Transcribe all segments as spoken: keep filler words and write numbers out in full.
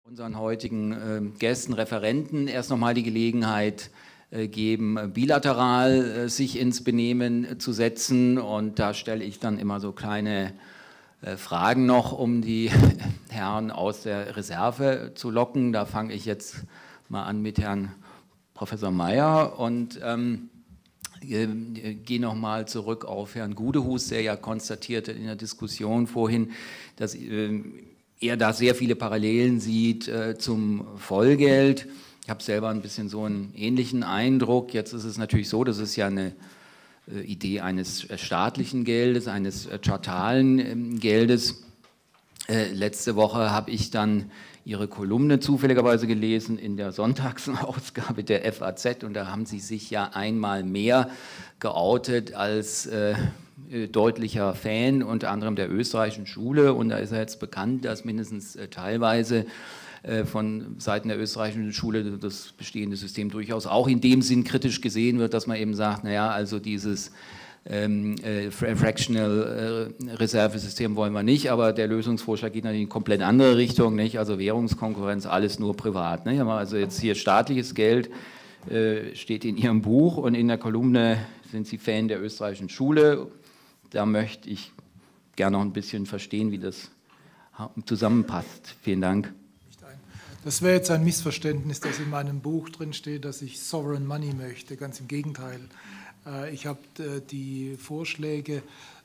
Unseren heutigen äh, Gästen, Referenten erst nochmal die Gelegenheit äh, geben, bilateral äh, sich ins Benehmen zu setzen. Und da stelle ich dann immer so kleine äh, Fragen noch, um die Herren aus der Reserve zu locken. Da fange ich jetzt mal an mit Herrn Professor Meyer und ähm, äh, gehe nochmal zurück auf Herrn Gudehus, der ja konstatierte in der Diskussion vorhin, dass äh, er da sehr viele Parallelen sieht äh, zum Vollgeld. Ich habe selber ein bisschen so einen ähnlichen Eindruck. Jetzt ist es natürlich so, das ist ja eine äh, Idee eines äh, staatlichen Geldes, eines äh, chartalen äh, Geldes. Äh, letzte Woche habe ich dann Ihre Kolumne zufälligerweise gelesen in der Sonntagsausgabe der F A Z und da haben Sie sich ja einmal mehr geoutet als äh, deutlicher Fan, unter anderem der österreichischen Schule, und da ist ja jetzt bekannt, dass mindestens äh, teilweise äh, von Seiten der österreichischen Schule das bestehende System durchaus auch in dem Sinn kritisch gesehen wird, dass man eben sagt, naja, also dieses ähm, äh, Fractional äh, Reservesystem wollen wir nicht, aber der Lösungsvorschlag geht natürlich in eine komplett andere Richtung, nicht? Also Währungskonkurrenz, alles nur privat. Nicht? Also jetzt hier staatliches Geld äh, steht in Ihrem Buch und in der Kolumne sind Sie Fan der österreichischen Schule. Da möchte ich gerne noch ein bisschen verstehen, wie das zusammenpasst. Vielen Dank. Das wäre jetzt ein Missverständnis, dass in meinem Buch drin steht, dass ich Sovereign Money möchte. Ganz im Gegenteil. Ich habe die Vorschläge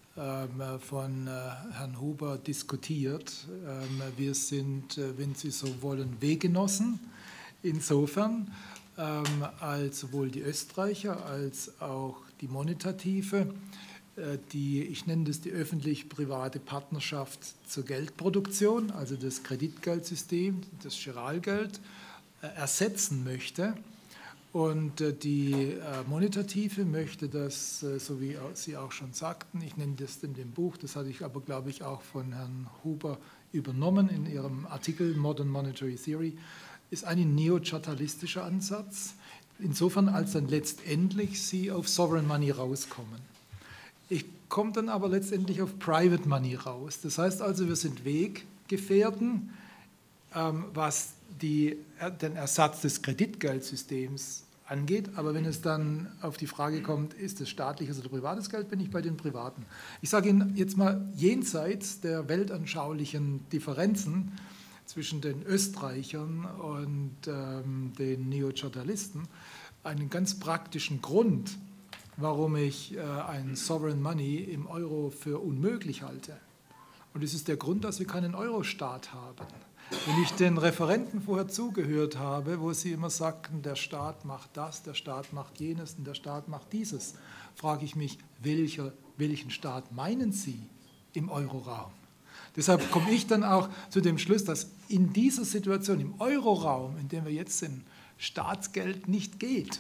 von Herrn Huber diskutiert. Wir sind, wenn Sie so wollen, Weggenossen. Insofern, als sowohl die Österreicher als auch die Monetative, die, ich nenne das die öffentlich-private Partnerschaft zur Geldproduktion, also das Kreditgeldsystem, das Giralgeld, ersetzen möchte. Und die Monetative möchte das, so wie Sie auch schon sagten, ich nenne das in dem Buch, das hatte ich aber, glaube ich, auch von Herrn Huber übernommen in Ihrem Artikel Modern Monetary Theory, ist ein neochartalistischer Ansatz, insofern als dann letztendlich Sie auf Sovereign Money rauskommen. Ich komme dann aber letztendlich auf Private Money raus. Das heißt also, wir sind Weggefährten, ähm, was die, den Ersatz des Kreditgeldsystems angeht. Aber wenn es dann auf die Frage kommt, ist es staatliches oder privates Geld, bin ich bei den Privaten. Ich sage Ihnen jetzt mal jenseits der weltanschaulichen Differenzen zwischen den Österreichern und ähm, den Neochartalisten einen ganz praktischen Grund, warum ich äh, ein Sovereign Money im Euro für unmöglich halte. Und es ist der Grund, dass wir keinen Euro-Staat haben. Wenn ich den Referenten vorher zugehört habe, wo sie immer sagten, der Staat macht das, der Staat macht jenes und der Staat macht dieses, frage ich mich, welcher, welchen Staat meinen Sie im Euroraum? Deshalb komme ich dann auch zu dem Schluss, dass in dieser Situation, im Euroraum, in dem wir jetzt sind, Staatsgeld nicht geht.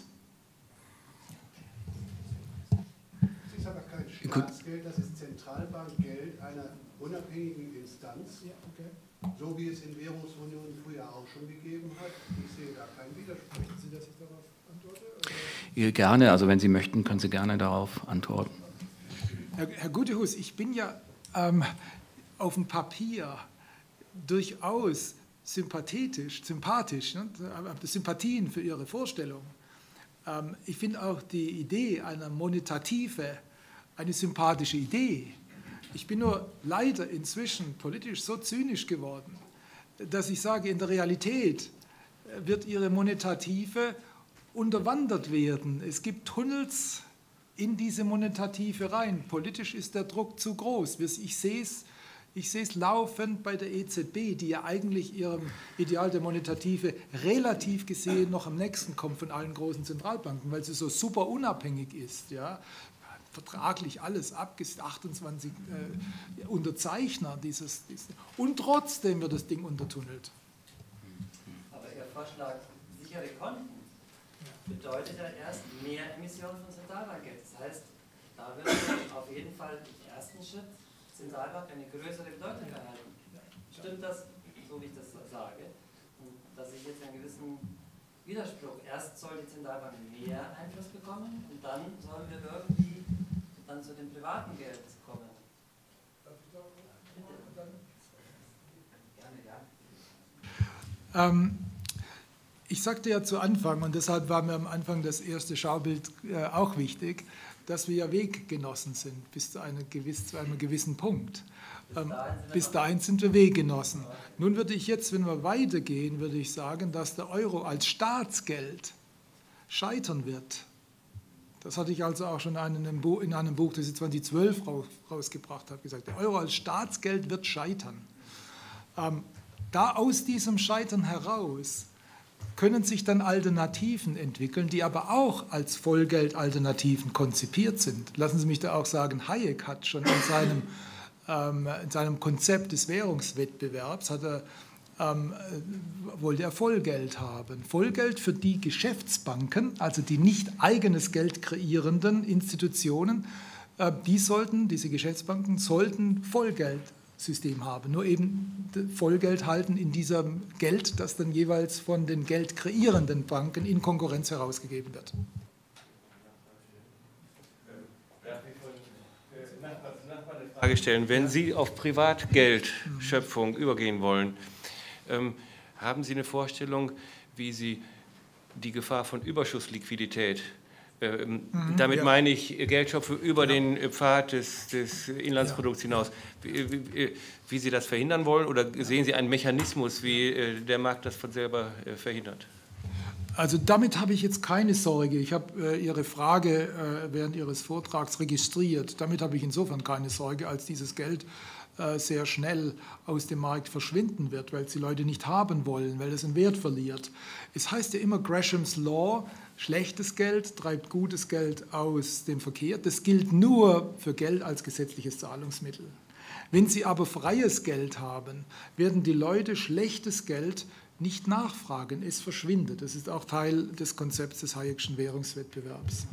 Staatsgeld, das ist Zentralbankgeld einer unabhängigen Instanz, ja, okay. So wie es in Währungsunion früher auch schon gegeben hat. Ich sehe da keinen Widerspruch. Möchten Sie, dass ich darauf antworte? Oder? Gerne, also wenn Sie möchten, können Sie gerne darauf antworten. Herr, Herr Gudehus, ich bin ja ähm, auf dem Papier durchaus sympathisch, sympathisch, ne? habe Sympathien für Ihre Vorstellung. Ähm, ich finde auch die Idee einer Monetative eine sympathische Idee. Ich bin nur leider inzwischen politisch so zynisch geworden, dass ich sage, in der Realität wird Ihre Monetative unterwandert werden. Es gibt Tunnels in diese Monetative rein. Politisch ist der Druck zu groß. Ich sehe es, ich sehe es laufend bei der E Z B, die ja eigentlich ihrem Ideal der Monetative relativ gesehen noch am nächsten kommt von allen großen Zentralbanken, weil sie so super unabhängig ist, ja. Vertraglich alles abgestimmt, achtundzwanzig äh, Unterzeichner dieses, dieses, und trotzdem wird das Ding untertunnelt. Aber Ihr Vorschlag, sichere Konten, bedeutet ja erst mehr Emissionen von Zentralbankgeld. Das heißt, da wird auf jeden Fall im ersten Schritt Zentralbank eine größere Bedeutung erhalten. Stimmt das, so wie ich das sage? Und dass ich jetzt einen gewissen Widerspruch, erst soll die Zentralbank mehr Einfluss bekommen und dann sollen wir irgendwie dann zu dem privaten Geld kommen. Gerne, ja. Ähm, ich sagte ja zu Anfang, und deshalb war mir am Anfang das erste Schaubild äh, auch wichtig, dass wir ja Weggenossen sind bis zu einem, gewiss, zu einem gewissen Punkt. Ähm, bis dahin sind wir Weggenossen. Nun würde ich jetzt, wenn wir weitergehen, würde ich sagen, dass der Euro als Staatsgeld scheitern wird. Das hatte ich also auch schon in einem Buch, in einem Buch das ich zweitausendzwölf rausgebracht habe, gesagt, der Euro als Staatsgeld wird scheitern. Ähm, da aus diesem Scheitern heraus können sich dann Alternativen entwickeln, die aber auch als Vollgeldalternativen konzipiert sind. Lassen Sie mich da auch sagen, Hayek hat schon in seinem, ähm, in seinem Konzept des Währungswettbewerbs, hat er, ähm, wollte er Vollgeld haben. Vollgeld für die Geschäftsbanken, also die nicht eigenes Geld kreierenden Institutionen, äh, die sollten, diese Geschäftsbanken sollten Vollgeld System haben, nur eben Vollgeld halten in diesem Geld, das dann jeweils von den geldkreierenden Banken in Konkurrenz herausgegeben wird. Frage stellen. Wenn Sie auf Privatgeldschöpfung übergehen wollen, ähm, haben Sie eine Vorstellung, wie Sie die Gefahr von Überschussliquidität, ähm, mhm, damit ja. meine ich Geldschöpfung über ja. den Pfad des, des Inlandsprodukts ja. hinaus, wie, wie, wie Sie das verhindern wollen, oder sehen Sie einen Mechanismus, wie äh, der Markt das von selber äh, verhindert? Also damit habe ich jetzt keine Sorge. Ich habe äh, Ihre Frage äh, während Ihres Vortrags registriert. Damit habe ich insofern keine Sorge, als dieses Geld äh, sehr schnell aus dem Markt verschwinden wird, weil es die Leute nicht haben wollen, weil es einen Wert verliert. Es heißt ja immer Gresham's Law, schlechtes Geld treibt gutes Geld aus dem Verkehr. Das gilt nur für Geld als gesetzliches Zahlungsmittel. Wenn Sie aber freies Geld haben, werden die Leute schlechtes Geld nicht nachfragen, es verschwindet. Das ist auch Teil des Konzepts des Hayek'schen Währungswettbewerbs.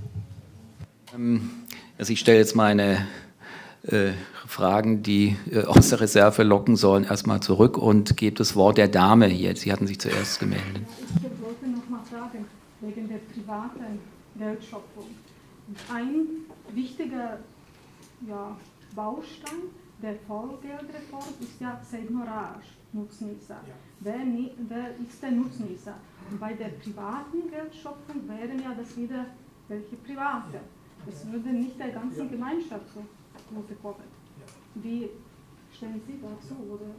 Also ich stelle jetzt meine äh, Fragen, die äh, aus der Reserve locken sollen, erstmal zurück und gebe das Wort der Dame hier. Sie hatten sich zuerst gemeldet. Ich wollte noch mal fragen, wegen der privaten Geldschöpfung. Ein wichtiger ja, Baustein der Vollgeldreform ist ja Seignorage, Nutznießer. Ja. Wer, wer ist der Nutznießer? Und bei der privaten Geldschöpfung wären ja das wieder welche private. Das würde nicht der ganzen ja. Gemeinschaft so zugutekommen. Ja. Wie stellen Sie dazu?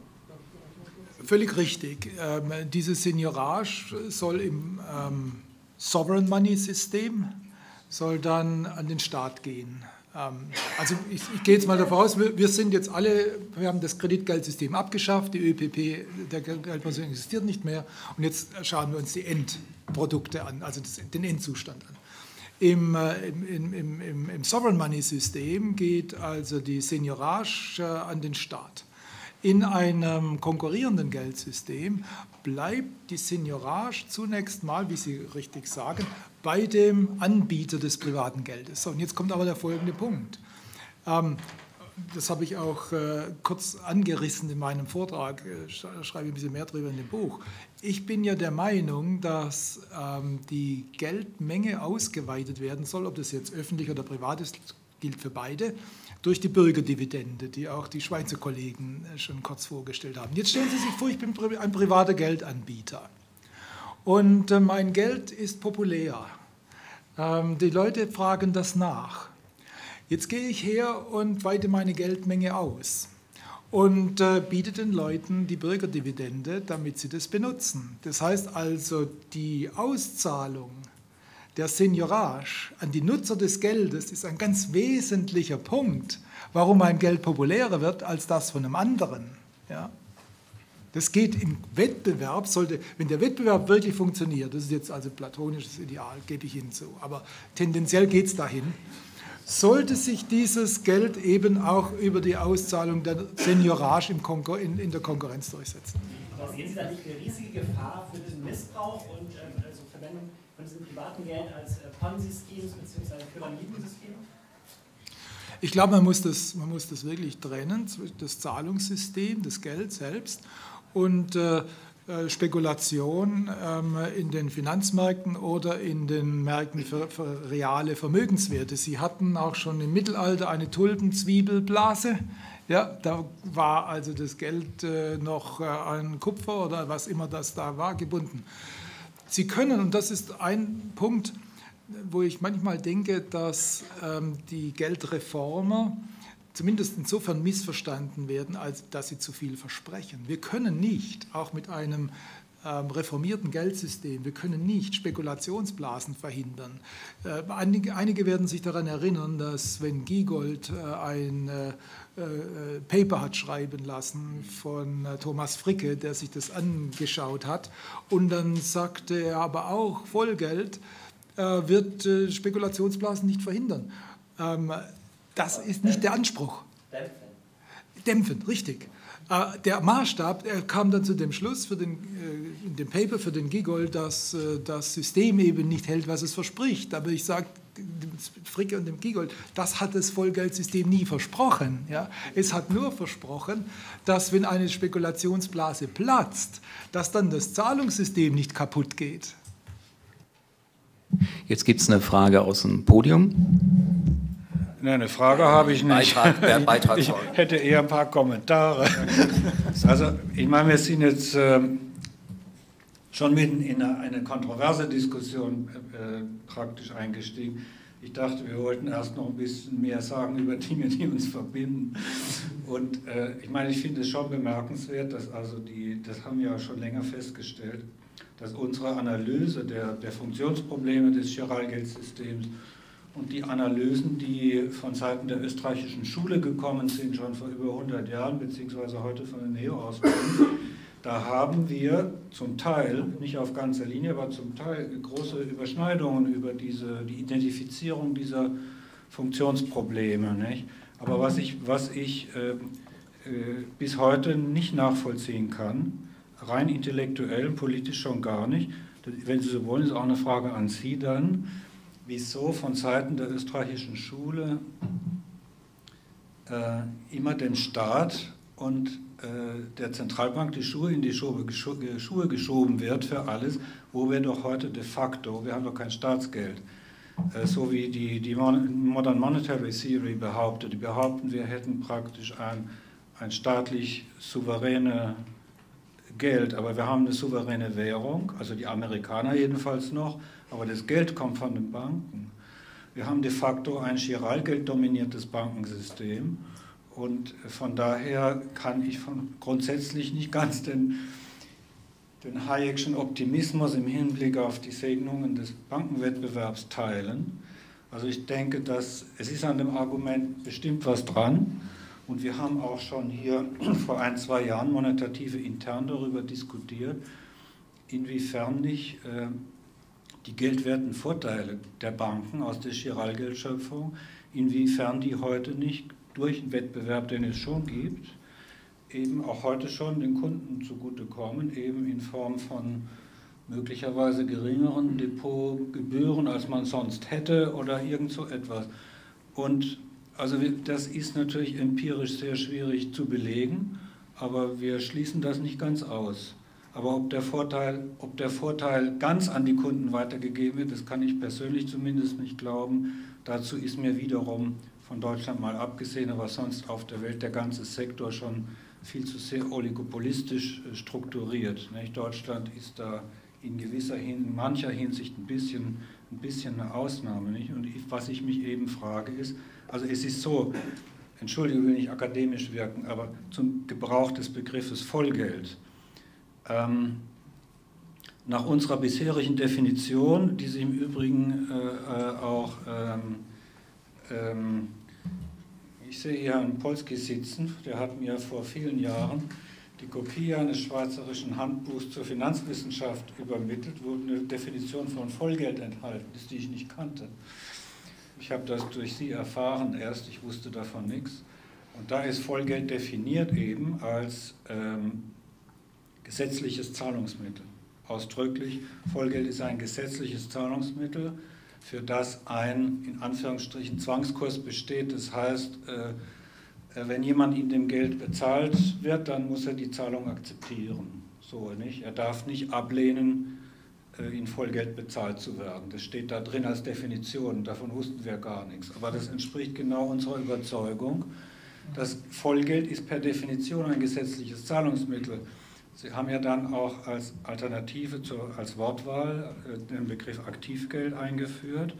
Oder? Völlig richtig. Ähm, dieses Seignorage soll im ähm, Sovereign Money System soll dann an den Staat gehen. Also ich, ich gehe jetzt mal davon aus, wir, wir sind jetzt alle, wir haben das Kreditgeldsystem abgeschafft, die ÖPP, der Geldbörse existiert nicht mehr, und jetzt schauen wir uns die Endprodukte an, also das, den Endzustand an. Im, im, im, im, im Sovereign Money System geht also die Seignorage an den Staat. In einem konkurrierenden Geldsystem bleibt die Seignorage zunächst mal, wie Sie richtig sagen, bei dem Anbieter des privaten Geldes. So, und jetzt kommt aber der folgende Punkt. Ähm, das habe ich auch äh, kurz angerissen in meinem Vortrag, äh, schreibe ich ein bisschen mehr darüber in dem Buch. Ich bin ja der Meinung, dass ähm, die Geldmenge ausgeweitet werden soll, ob das jetzt öffentlich oder privat ist, gilt für beide, durch die Bürgerdividende, die auch die Schweizer Kollegen schon kurz vorgestellt haben. Jetzt stellen Sie sich vor, ich bin ein privater Geldanbieter und mein Geld ist populär. Die Leute fragen das nach. Jetzt gehe ich her und weite meine Geldmenge aus und biete den Leuten die Bürgerdividende, damit sie das benutzen. Das heißt also, die Auszahlung der Seignorage an die Nutzer des Geldes ist ein ganz wesentlicher Punkt, warum ein Geld populärer wird als das von einem anderen. Ja? Das geht im Wettbewerb, sollte, wenn der Wettbewerb wirklich funktioniert, das ist jetzt also platonisches Ideal, gebe ich Ihnen zu, aber tendenziell geht es dahin, sollte sich dieses Geld eben auch über die Auszahlung der Seignorage im Konkur in, in der Konkurrenz durchsetzen. Aber sehen Sie da nicht eine riesige Gefahr für diesen Missbrauch und ähm, also Verwendung von diesem privaten Geld als Ponzi-Schemes bzw. Pyramidensystem? Ich glaube, man muss das, man muss das wirklich trennen, das Zahlungssystem, das Geld selbst und äh, Spekulation ähm, in den Finanzmärkten oder in den Märkten für, für reale Vermögenswerte. Sie hatten auch schon im Mittelalter eine Tulpenzwiebelblase, Ja, da war also das Geld äh, noch äh, an Kupfer oder was immer das da war, gebunden. Sie können, und das ist ein Punkt, wo ich manchmal denke, dass ähm, die Geldreformer zumindest insofern missverstanden werden, als dass sie zu viel versprechen. Wir können nicht, auch mit einem ähm, reformierten Geldsystem, wir können nicht Spekulationsblasen verhindern. Äh, einige, einige werden sich daran erinnern, dass Sven Giegold äh, ein äh, äh, Paper hat schreiben lassen von äh, Thomas Fricke, der sich das angeschaut hat. Und dann sagte er aber auch, Vollgeld äh, wird äh, Spekulationsblasen nicht verhindern. Ähm, Das ist nicht der Anspruch. Dämpfen. Dämpfen, richtig. Der Maßstab, er kam dann zu dem Schluss für den, in dem Paper für den Giegold, dass das System eben nicht hält, was es verspricht. Aber ich sage dem Fricke und dem Giegold, das hat das Vollgeldsystem nie versprochen. Ja? Es hat nur versprochen, dass wenn eine Spekulationsblase platzt, dass dann das Zahlungssystem nicht kaputt geht. Jetzt gibt es eine Frage aus dem Podium. Nein, eine Frage habe ich nicht. Beitrag, Beitrag ich hätte eher ein paar Kommentare. Also ich meine, wir sind jetzt ähm, schon mitten in eine, eine kontroverse Diskussion äh, praktisch eingestiegen. Ich dachte, wir wollten erst noch ein bisschen mehr sagen über Dinge, die uns verbinden. Und äh, ich meine, ich finde es schon bemerkenswert, dass also die, das haben wir ja schon länger festgestellt, dass unsere Analyse der, der Funktionsprobleme des Chiralgeldsystems und die Analysen, die von Seiten der österreichischen Schule gekommen sind, schon vor über hundert Jahren, beziehungsweise heute von den Neo-Ausbildungen, da haben wir zum Teil, nicht auf ganzer Linie, aber zum Teil große Überschneidungen über diese, die Identifizierung dieser Funktionsprobleme. Nicht? Aber was ich, was ich äh, äh, bis heute nicht nachvollziehen kann, rein intellektuell, politisch schon gar nicht, wenn Sie so wollen, ist auch eine Frage an Sie dann, wieso von Seiten der österreichischen Schule äh, immer dem Staat und äh, der Zentralbank die Schuhe in die Schuhe, Schuhe geschoben wird für alles, wo wir doch heute de facto, wir haben doch kein Staatsgeld, äh, so wie die, die Modern Monetary Theory behauptet, die behaupten, wir hätten praktisch ein, ein staatlich souveräne Geld, aber wir haben eine souveräne Währung, also die Amerikaner jedenfalls noch, aber das Geld kommt von den Banken. Wir haben de facto ein Chiralgeld-dominiertes Bankensystem und von daher kann ich von grundsätzlich nicht ganz den, den Hayek'schen Optimismus im Hinblick auf die Segnungen des Bankenwettbewerbs teilen. Also ich denke, dass es ist an dem Argument bestimmt was dran. Und wir haben auch schon hier vor ein, zwei Jahren monetative intern darüber diskutiert, inwiefern nicht äh, die geldwerten Vorteile der Banken aus der Chiralgeldschöpfung, inwiefern die heute nicht durch den Wettbewerb, den es schon gibt, eben auch heute schon den Kunden zugutekommen, eben in Form von möglicherweise geringeren Depotgebühren, als man sonst hätte oder irgend so etwas. Und also das ist natürlich empirisch sehr schwierig zu belegen, aber wir schließen das nicht ganz aus. Aber ob der Vorteil, ob der Vorteil ganz an die Kunden weitergegeben wird, das kann ich persönlich zumindest nicht glauben. Dazu ist mir wiederum von Deutschland mal abgesehen, aber sonst auf der Welt der ganze Sektor schon viel zu sehr oligopolistisch strukturiert. Deutschland ist da in gewisser Hinsicht, in mancher Hinsicht ein bisschen, ein bisschen eine Ausnahme. Nicht? Und was ich mich eben frage ist, also es ist so, Entschuldigung, will nicht akademisch wirken, aber zum Gebrauch des Begriffes Vollgeld. Ähm, nach unserer bisherigen Definition, die Sie im Übrigen äh, auch, ähm, ähm, ich sehe hier Herrn Polski sitzen, der hat mir vor vielen Jahren die Kopie eines schweizerischen Handbuchs zur Finanzwissenschaft übermittelt, wo eine Definition von Vollgeld enthalten ist, die ich nicht kannte. Ich habe das durch Sie erfahren erst, ich wusste davon nichts. Und da ist Vollgeld definiert eben als ähm, gesetzliches Zahlungsmittel. Ausdrücklich, Vollgeld ist ein gesetzliches Zahlungsmittel, für das ein, in Anführungsstrichen, Zwangskurs besteht. Das heißt, äh, wenn jemand in dem Geld bezahlt wird, dann muss er die Zahlung akzeptieren. So, nicht? Er darf nicht ablehnen, äh, in Vollgeld bezahlt zu werden. Das steht da drin als Definition, davon wussten wir gar nichts. Aber das entspricht genau unserer Überzeugung, Das Vollgeld ist per Definition ein gesetzliches Zahlungsmittel. Sie haben ja dann auch als Alternative zur, als Wortwahl den Begriff Aktivgeld eingeführt.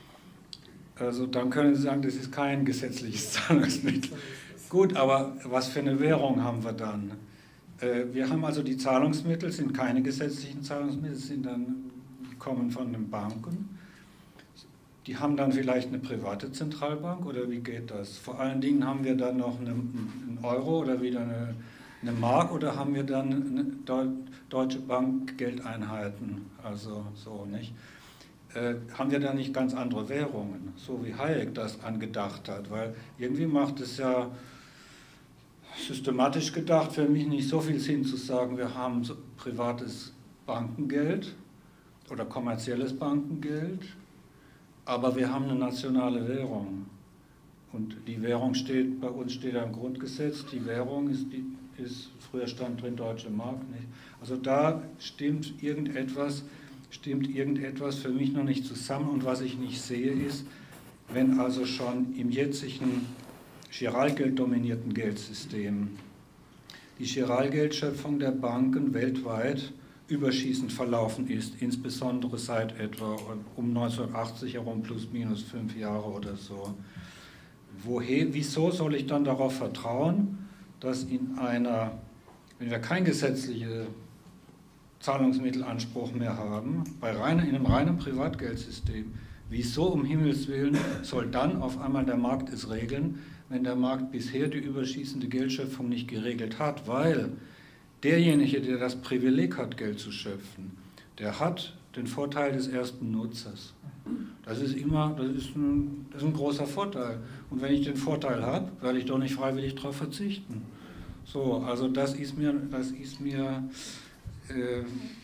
Also dann können Sie sagen, das ist kein gesetzliches Zahlungsmittel. Gut, aber was für eine Währung haben wir dann? Wir haben also die Zahlungsmittel, sind keine gesetzlichen Zahlungsmittel, sind dann, die kommen von den Banken. Die haben dann vielleicht eine private Zentralbank oder wie geht das? Vor allen Dingen haben wir dann noch einen Euro oder wieder eine, eine Mark oder haben wir dann eine Deutsche Bank Geldeinheiten, also so, nicht? Äh, haben wir da nicht ganz andere Währungen, so wie Hayek das angedacht hat, weil irgendwie macht es ja systematisch gedacht für mich nicht so viel Sinn zu sagen, wir haben so privates Bankengeld oder kommerzielles Bankengeld, aber wir haben eine nationale Währung. Und die Währung steht, bei uns steht im Grundgesetz, die Währung ist, die, ist früher stand drin Deutsche Mark nicht. Also da stimmt irgendetwas, stimmt irgendetwas für mich noch nicht zusammen. Und was ich nicht sehe ist, wenn also schon im jetzigen Giralgeld dominierten Geldsystem die Giralgeldschöpfung der Banken weltweit überschießend verlaufen ist, insbesondere seit etwa um neunzehnhundertachtzig herum, plus minus fünf Jahre oder so. Woher, wieso soll ich dann darauf vertrauen, dass in einer, wenn wir kein gesetzliches Zahlungsmittelanspruch mehr haben, bei rein, in einem reinen Privatgeldsystem, wieso um Himmels Willen soll dann auf einmal der Markt es regeln, wenn der Markt bisher die überschießende Geldschöpfung nicht geregelt hat, weil derjenige, der das Privileg hat, Geld zu schöpfen, der hat den Vorteil des ersten Nutzers. Das ist immer, das ist ein, das ist ein großer Vorteil. Und wenn ich den Vorteil habe, werde ich doch nicht freiwillig darauf verzichten. So, also das ist mir, das ist mir, äh,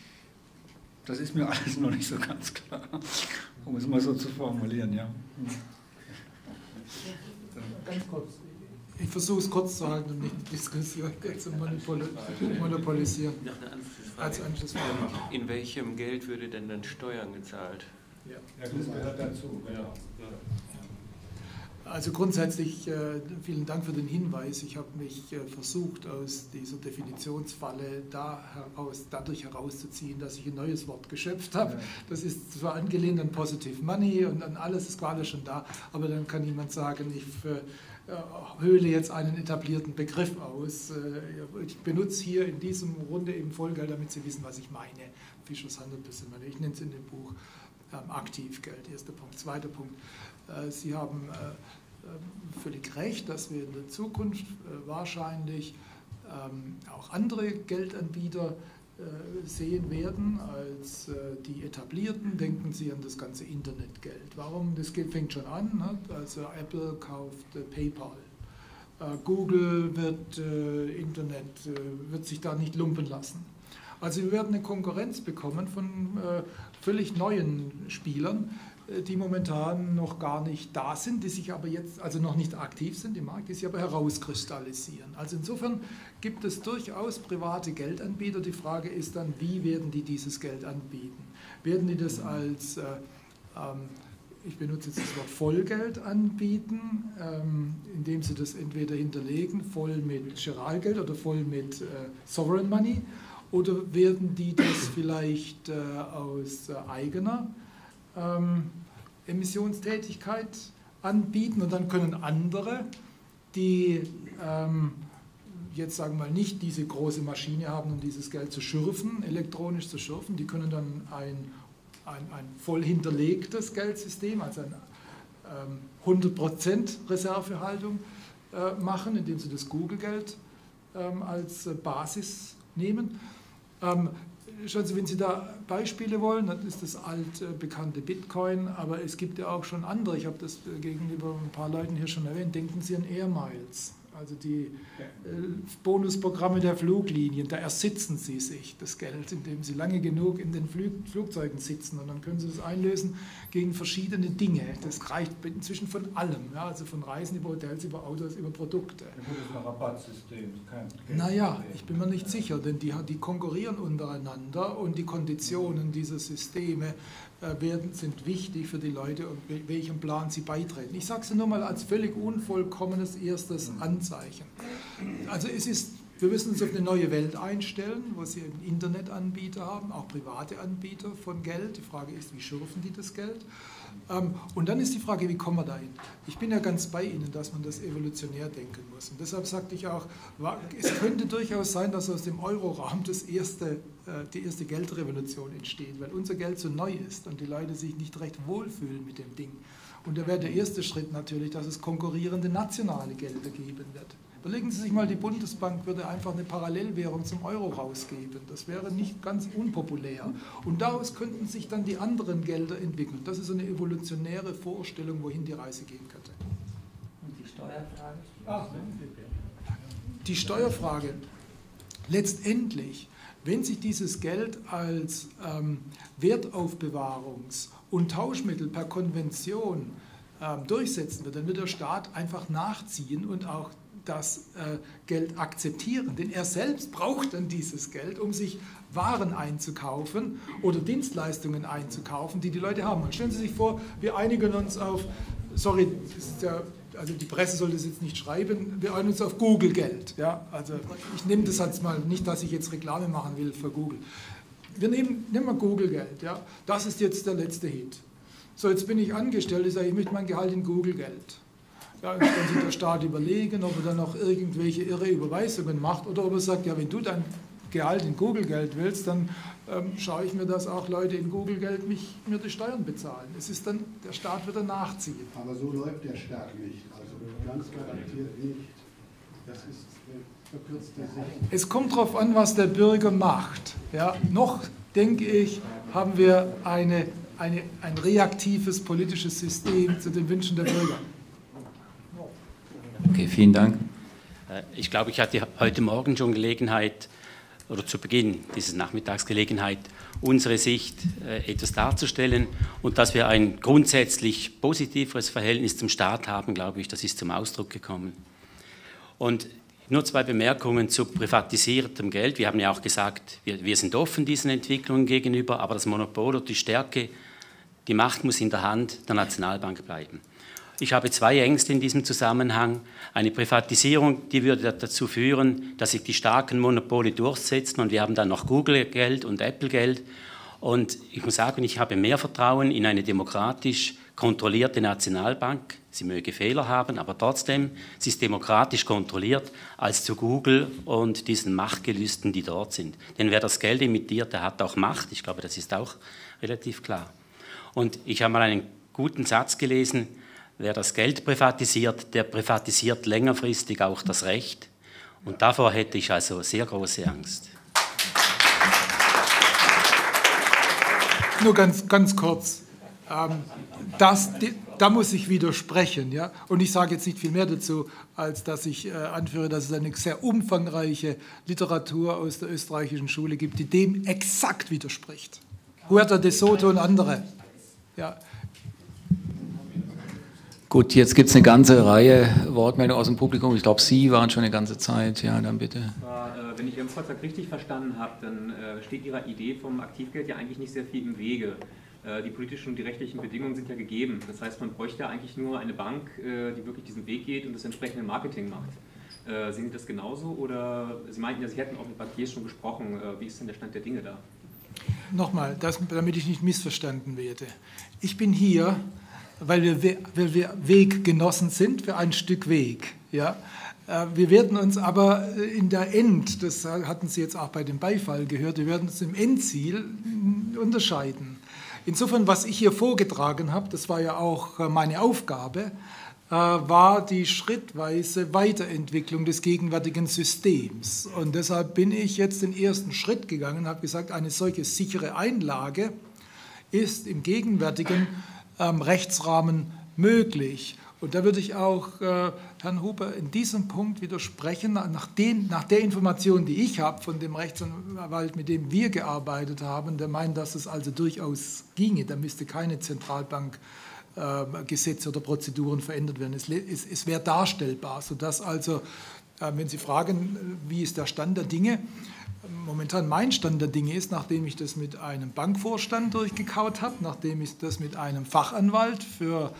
das ist mir alles noch nicht so ganz klar, um es mal so zu formulieren, ja. Ganz kurz. Ich versuche es kurz zu halten und nicht die Diskussion zu monopolisieren. Noch eine Anschlussfrage. Als Anschlussfrage. In welchem Geld würde denn dann Steuern gezahlt? Ja, ja das gehört dazu. Genau. Also grundsätzlich äh, vielen Dank für den Hinweis. Ich habe mich äh, versucht, aus dieser Definitionsfalle da heraus, dadurch herauszuziehen, dass ich ein neues Wort geschöpft habe. Ja. Das ist zwar angelehnt an Positive Money und an alles ist gerade schon da, aber dann kann niemand sagen, ich äh, höhle jetzt einen etablierten Begriff aus. Äh, ich benutze hier in diesem Runde eben Vollgeld, damit Sie wissen, was ich meine. Fischers Handelsbüsse, ich nenne es in dem Buch ähm, Aktivgeld, erster Punkt. Zweiter Punkt. Äh, Sie haben äh, völlig recht, dass wir in der Zukunft äh, wahrscheinlich ähm, auch andere Geldanbieter äh, sehen werden als äh, die etablierten. Denken Sie an das ganze Internetgeld. Warum? Das geht, fängt schon an. Ne? Also Apple kauft äh, PayPal. Äh, Google wird äh, Internet, äh, wird sich da nicht lumpen lassen. Also wir werden eine Konkurrenz bekommen von äh, völlig neuen Spielern, die momentan noch gar nicht da sind, die sich aber jetzt, also noch nicht aktiv sind im Markt, die sich aber herauskristallisieren. Also insofern gibt es durchaus private Geldanbieter. Die Frage ist dann, wie werden die dieses Geld anbieten? Werden die das als, äh, ähm, ich benutze jetzt das Wort Vollgeld anbieten, ähm, indem sie das entweder hinterlegen, voll mit Giralgeld oder voll mit äh, Sovereign Money, oder werden die das vielleicht äh, aus äh, eigener Ähm, Emissionstätigkeit anbieten und dann können andere, die ähm, jetzt sagen wir mal nicht diese große Maschine haben, um dieses Geld zu schürfen, elektronisch zu schürfen, die können dann ein, ein, ein voll hinterlegtes Geldsystem, also ein ähm, hundert Prozent Reservehaltung äh, machen, indem sie das Google-Geld ähm, als äh, Basis nehmen. Ähm, Schauen Sie, wenn Sie da Beispiele wollen, dann ist das altbekannte Bitcoin, aber es gibt ja auch schon andere. Ich habe das gegenüber ein paar Leuten hier schon erwähnt. Denken Sie an Air Miles, also die Bonusprogramme der Fluglinien. Da ersitzen Sie sich das Geld, indem Sie lange genug in den Flug Flugzeugen sitzen und dann können Sie das einlösen gegen verschiedene Dinge. Das reicht inzwischen von allem, ja, also von Reisen über Hotels, über Autos, über Produkte. Das ist ein Rabattsystem. Naja, ich bin mir nicht sicher, denn die, die konkurrieren untereinander und die Konditionen dieser Systeme äh, werden, sind wichtig für die Leute und welchem Plan sie beitreten. Ich sage es nur mal als völlig unvollkommenes erstes An Anzeichen. Also es ist, wir müssen uns auf eine neue Welt einstellen, wo Sie eben Internetanbieter haben, auch private Anbieter von Geld. Die Frage ist, wie schürfen die das Geld? Und dann ist die Frage, wie kommen wir dahin? Ich bin ja ganz bei Ihnen, dass man das evolutionär denken muss. Und deshalb sagte ich auch, es könnte durchaus sein, dass aus dem Euroraum das erste, die erste Geldrevolution entsteht, weil unser Geld so neu ist und die Leute sich nicht recht wohlfühlen mit dem Ding. Und da wäre der erste Schritt natürlich, dass es konkurrierende nationale Gelder geben wird. Überlegen Sie sich mal, die Bundesbank würde einfach eine Parallelwährung zum Euro rausgeben. Das wäre nicht ganz unpopulär. Und daraus könnten sich dann die anderen Gelder entwickeln. Das ist so eine evolutionäre Vorstellung, wohin die Reise gehen könnte. Und die Steuerfrage? Ach, die Steuerfrage. Letztendlich, wenn sich dieses Geld als ähm, Wertaufbewahrungs- und Tauschmittel per Konvention ähm, durchsetzen wird, dann wird der Staat einfach nachziehen und auch das äh, Geld akzeptieren. Denn er selbst braucht dann dieses Geld, um sich Waren einzukaufen oder Dienstleistungen einzukaufen, die die Leute haben. Und stellen Sie sich vor, wir einigen uns auf, sorry, das ist ja, also die Presse soll das jetzt nicht schreiben, wir einigen uns auf Google-Geld. Ja? Also ich nehme das jetzt mal, nicht, dass ich jetzt Reklame machen will für Google. Wir nehmen, nehmen wir Google-Geld. Ja? Das ist jetzt der letzte Hit. So, jetzt bin ich angestellt, ich sage, ich möchte mein Gehalt in Google-Geld. Ja, dann kann sich der Staat überlegen, ob er dann auch irgendwelche irre Überweisungen macht oder ob er sagt, ja, wenn du dein Gehalt in Google-Geld willst, dann ähm, schaue ich mir, dass auch Leute in Google-Geld mich, mir die Steuern bezahlen. Es ist dann, der Staat wird dann nachziehen. Aber so läuft der Staat nicht, also ganz garantiert nicht. Das ist eine verkürzte Sicht. Es kommt darauf an, was der Bürger macht. Ja, noch, denke ich, haben wir eine, eine, ein reaktives politisches System zu den Wünschen der Bürger. Okay, vielen Dank. Ich glaube, ich hatte heute Morgen schon Gelegenheit, oder zu Beginn dieses Nachmittags Gelegenheit, unsere Sicht äh, etwas darzustellen. Und dass wir ein grundsätzlich positiveres Verhältnis zum Staat haben, glaube ich, das ist zum Ausdruck gekommen. Und nur zwei Bemerkungen zu privatisiertem Geld. Wir haben ja auch gesagt, wir, wir sind offen diesen Entwicklungen gegenüber, aber das Monopol oder die Stärke, die Macht muss in der Hand der Nationalbank bleiben. Ich habe zwei Ängste in diesem Zusammenhang. Eine Privatisierung, die würde dazu führen, dass sich die starken Monopole durchsetzen und wir haben dann noch Google-Geld und Apple-Geld. Und ich muss sagen, ich habe mehr Vertrauen in eine demokratisch kontrollierte Nationalbank. Sie möge Fehler haben, aber trotzdem, sie ist demokratisch kontrolliert, als zu Google und diesen Machtgelüsten, die dort sind. Denn wer das Geld emittiert, der hat auch Macht. Ich glaube, das ist auch relativ klar. Und ich habe mal einen guten Satz gelesen: Wer das Geld privatisiert, der privatisiert längerfristig auch das Recht. Und davor hätte ich also sehr große Angst. Nur ganz, ganz kurz. Ähm, das, da muss ich widersprechen. Ja? Und ich sage jetzt nicht viel mehr dazu, als dass ich äh, anführe, dass es eine sehr umfangreiche Literatur aus der österreichischen Schule gibt, die dem exakt widerspricht. Huerta de Soto und andere. Ja. Gut, jetzt gibt es eine ganze Reihe Wortmeldungen aus dem Publikum. Ich glaube, Sie waren schon eine ganze Zeit. Ja, dann bitte. War, äh, wenn ich Ihren Vortrag richtig verstanden habe, dann äh, steht Ihrer Idee vom Aktivgeld ja eigentlich nicht sehr viel im Wege. Äh, die politischen und die rechtlichen Bedingungen sind ja gegeben. Das heißt, man bräuchte ja eigentlich nur eine Bank, äh, die wirklich diesen Weg geht und das entsprechende Marketing macht. Äh, sehen Sie das genauso? Oder Sie meinten ja, Sie hätten auch mit Bankiers schon gesprochen. Äh, wie ist denn der Stand der Dinge da? Nochmal, das, damit ich nicht missverstanden werde. Ich bin hier, weil wir, weil wir Weggenossen sind für ein Stück Weg. Ja? Wir werden uns aber in der End, das hatten Sie jetzt auch bei dem Beifall gehört, wir werden uns im Endziel unterscheiden. Insofern, was ich hier vorgetragen habe, das war ja auch meine Aufgabe, war die schrittweise Weiterentwicklung des gegenwärtigen Systems. Und deshalb bin ich jetzt den ersten Schritt gegangen und habe gesagt, eine solche sichere Einlage ist im gegenwärtigen ähm, Rechtsrahmen möglich. Und da würde ich auch äh, Herrn Huber in diesem Punkt widersprechen, nach, den, nach der Information, die ich habe von dem Rechtsanwalt, mit dem wir gearbeitet haben, der meint, dass es also durchaus ginge, da müsste keine Zentralbank äh, Gesetze oder Prozeduren verändert werden. Es, es, es wäre darstellbar, sodass also, äh, wenn Sie fragen, wie ist der Stand der Dinge, momentan mein Stand der Dinge ist, nachdem ich das mit einem Bankvorstand durchgekaut habe, nachdem ich das mit einem Fachanwalt für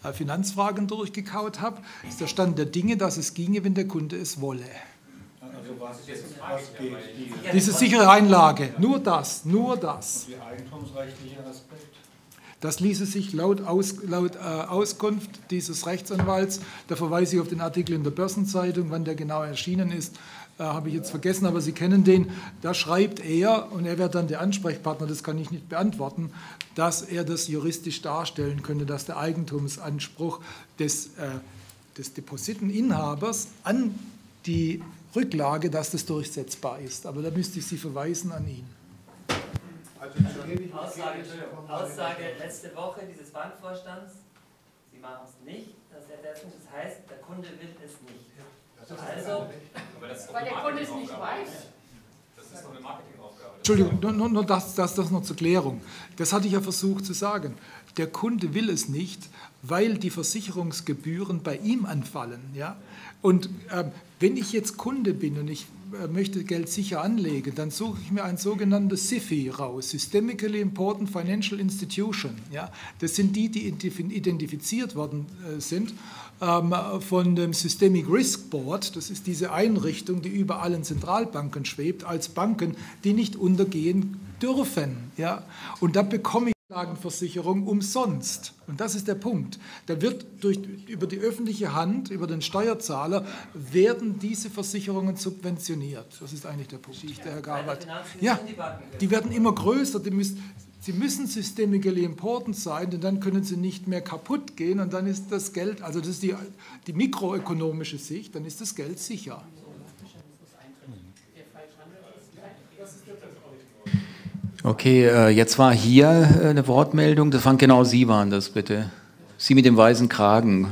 äh, Finanzfragen durchgekaut habe, ist der Stand der Dinge, dass es ginge, wenn der Kunde es wolle. Also was, was geht? Die, Diese sichere Einlage, nur das, nur das. und die eigentumsrechtliche Aspekt? Das ließe sich laut, Aus, laut äh, Auskunft dieses Rechtsanwalts, da verweise ich auf den Artikel in der Börsenzeitung, wann der genau erschienen ist, äh, habe ich jetzt vergessen, aber Sie kennen den, da schreibt er, und er wäre dann der Ansprechpartner, das kann ich nicht beantworten, dass er das juristisch darstellen könnte, dass der Eigentumsanspruch des, äh, des Depositeninhabers an die Rücklage, dass das durchsetzbar ist. Aber da müsste ich Sie verweisen an ihn. Also Aussage, Aussage letzte Woche dieses Bankvorstands, Sie machen es nicht, das heißt, der Kunde will es nicht. Also, weil der Kunde es nicht weiß. Das ist doch eine Marketingaufgabe. Entschuldigung, nur, nur, nur das, das, das noch zur Klärung. Das hatte ich ja versucht zu sagen. Der Kunde will es nicht, weil die Versicherungsgebühren bei ihm anfallen. Ja? Und äh, wenn ich jetzt Kunde bin und ich äh, möchte Geld sicher anlegen, dann suche ich mir ein sogenanntes S I F I raus, Systemically Important Financial Institution. Ja? Das sind die, die identifiziert worden äh, sind ähm, von dem Systemic Risk Board. Das ist diese Einrichtung, die über allen Zentralbanken schwebt, als Banken, die nicht untergehen dürfen. Ja? Und da bekomme ich Versicherung umsonst. Und das ist der Punkt. Da wird durch, über die öffentliche Hand, über den Steuerzahler, werden diese Versicherungen subventioniert. Das ist eigentlich der Punkt, der Herr Garbert. Ja, die werden immer größer. Die müssen, sie müssen systemically important sein, denn dann können sie nicht mehr kaputt gehen und dann ist das Geld, also das ist die, die mikroökonomische Sicht, dann ist das Geld sicher. Okay, äh, jetzt war hier äh, eine Wortmeldung, das waren genau Sie waren das bitte. Sie mit dem weißen Kragen.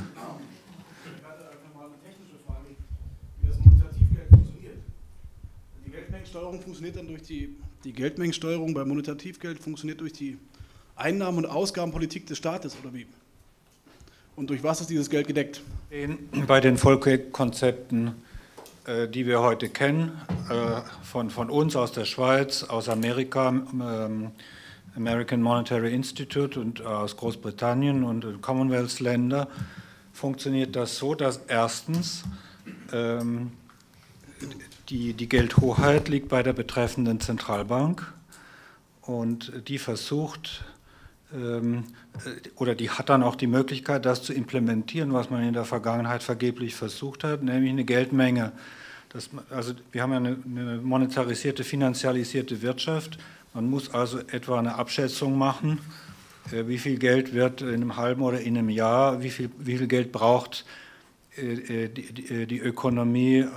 Ich hatte einfach mal eine technische Frage, wie das Monetativgeld funktioniert. Die Geldmengensteuerung funktioniert dann durch die, die Geldmengensteuerung bei Monetativgeld funktioniert durch die Einnahmen- und Ausgabenpolitik des Staates oder wie? Und durch was ist dieses Geld gedeckt? Bei den Vollgeldkonzepten, die wir heute kennen, von, von uns aus der Schweiz, aus Amerika, ähm, American Monetary Institute und aus Großbritannien und Commonwealth-Länder, funktioniert das so, dass erstens ähm, die, die Geldhoheit liegt bei der betreffenden Zentralbank und die versucht, ähm, oder die hat dann auch die Möglichkeit, das zu implementieren, was man in der Vergangenheit vergeblich versucht hat, nämlich eine Geldmenge. Das, also wir haben ja eine, eine monetarisierte, finanzialisierte Wirtschaft. Man muss also etwa eine Abschätzung machen, äh, wie viel Geld wird in einem halben oder in einem Jahr, wie viel, wie viel Geld braucht äh, die, die, die Ökonomie äh,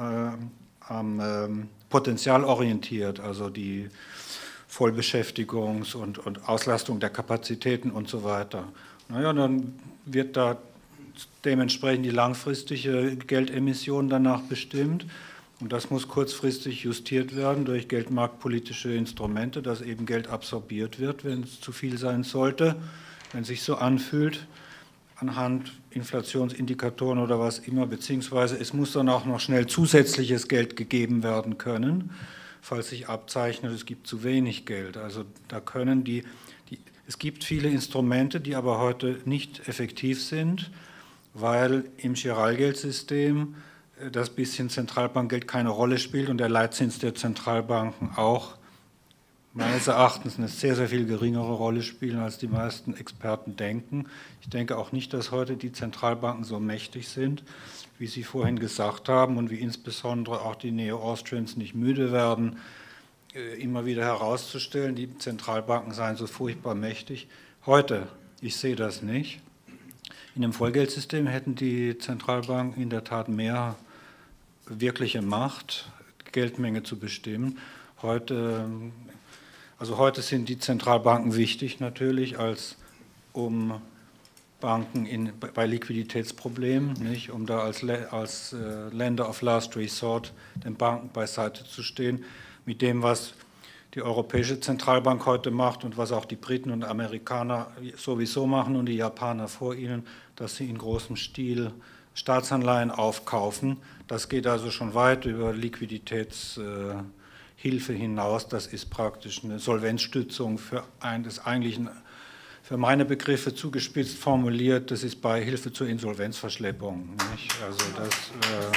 am äh, Potenzial orientiert, also die Vollbeschäftigungs- und, und Auslastung der Kapazitäten und so weiter. Naja, dann wird da dementsprechend die langfristige Geldemission danach bestimmt. Und das muss kurzfristig justiert werden durch geldmarktpolitische Instrumente, dass eben Geld absorbiert wird, wenn es zu viel sein sollte, wenn es sich so anfühlt, anhand Inflationsindikatoren oder was immer, beziehungsweise es muss dann auch noch schnell zusätzliches Geld gegeben werden können, falls sich abzeichnet, es gibt zu wenig Geld. Also da können die, die es gibt viele Instrumente, die aber heute nicht effektiv sind, weil im Giralgeldsystem das bisschen Zentralbankgeld keine Rolle spielt und der Leitzins der Zentralbanken auch meines Erachtens eine sehr, sehr viel geringere Rolle spielen, als die meisten Experten denken. Ich denke auch nicht, dass heute die Zentralbanken so mächtig sind, wie Sie vorhin gesagt haben und wie insbesondere auch die Neo-Austrians nicht müde werden, immer wieder herauszustellen, die Zentralbanken seien so furchtbar mächtig. Heute, ich sehe das nicht. In einem Vollgeldsystem hätten die Zentralbanken in der Tat mehr wirkliche Macht, Geldmenge zu bestimmen. Heute, also heute sind die Zentralbanken wichtig natürlich, als um Banken in, bei Liquiditätsproblemen, nicht, um da als, als äh, Lender of Last Resort den Banken beiseite zu stehen, mit dem, was die Europäische Zentralbank heute macht und was auch die Briten und Amerikaner sowieso machen und die Japaner vor ihnen, dass sie in großem Stil Staatsanleihen aufkaufen. Das geht also schon weit über Liquiditätshilfe hinaus. Das ist praktisch eine Solvenzstützung für ein, des eigentlichen für meine Begriffe zugespitzt formuliert, das ist Beihilfe zur Insolvenzverschleppung. Nicht? Also das, äh,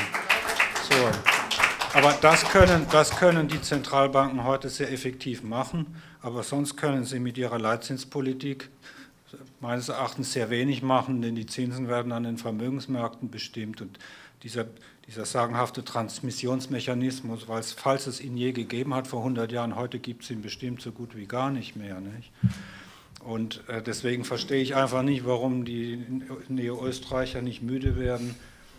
so. Aber das können, das können die Zentralbanken heute sehr effektiv machen, aber sonst können sie mit ihrer Leitzinspolitik meines Erachtens sehr wenig machen, denn die Zinsen werden an den Vermögensmärkten bestimmt und dieser, dieser sagenhafte Transmissionsmechanismus, weil es, falls es ihn je gegeben hat vor hundert Jahren, heute gibt es ihn bestimmt so gut wie gar nicht mehr. Nicht? Und äh, deswegen verstehe ich einfach nicht, warum die Neo-Österreicher nicht müde werden,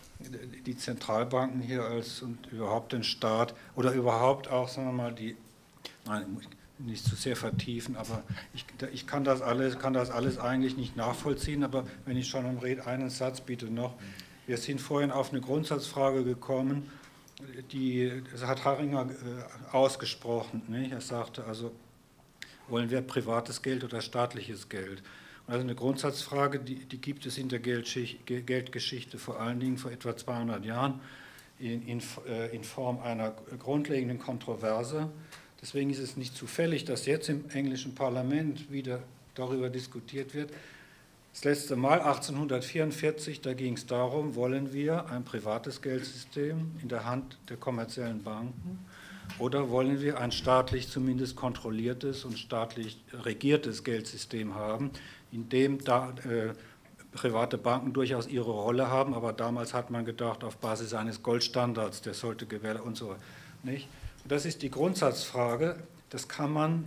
die Zentralbanken hier als und überhaupt den Staat oder überhaupt auch, sagen wir mal, die, nein, nicht zu sehr vertiefen, aber ich, ich kann, das alles, kann das alles eigentlich nicht nachvollziehen, aber wenn ich schon am Rede, einen Satz bitte noch. Wir sind vorhin auf eine Grundsatzfrage gekommen, die, das hat Harringer äh, ausgesprochen. Nicht? Er sagte also, wollen wir privates Geld oder staatliches Geld? Also eine Grundsatzfrage, die, die gibt es in der Geldgeschichte vor allen Dingen vor etwa zweihundert Jahren in, in, in Form einer grundlegenden Kontroverse. Deswegen ist es nicht zufällig, dass jetzt im englischen Parlament wieder darüber diskutiert wird. Das letzte Mal, achtzehnhundertvierundvierzig, da ging es darum, wollen wir ein privates Geldsystem in der Hand der kommerziellen Banken oder wollen wir ein staatlich zumindest kontrolliertes und staatlich regiertes Geldsystem haben, in dem da, äh, private Banken durchaus ihre Rolle haben, aber damals hat man gedacht, auf Basis eines Goldstandards, der sollte gewährt und so. Nicht? Und das ist die Grundsatzfrage, das kann man,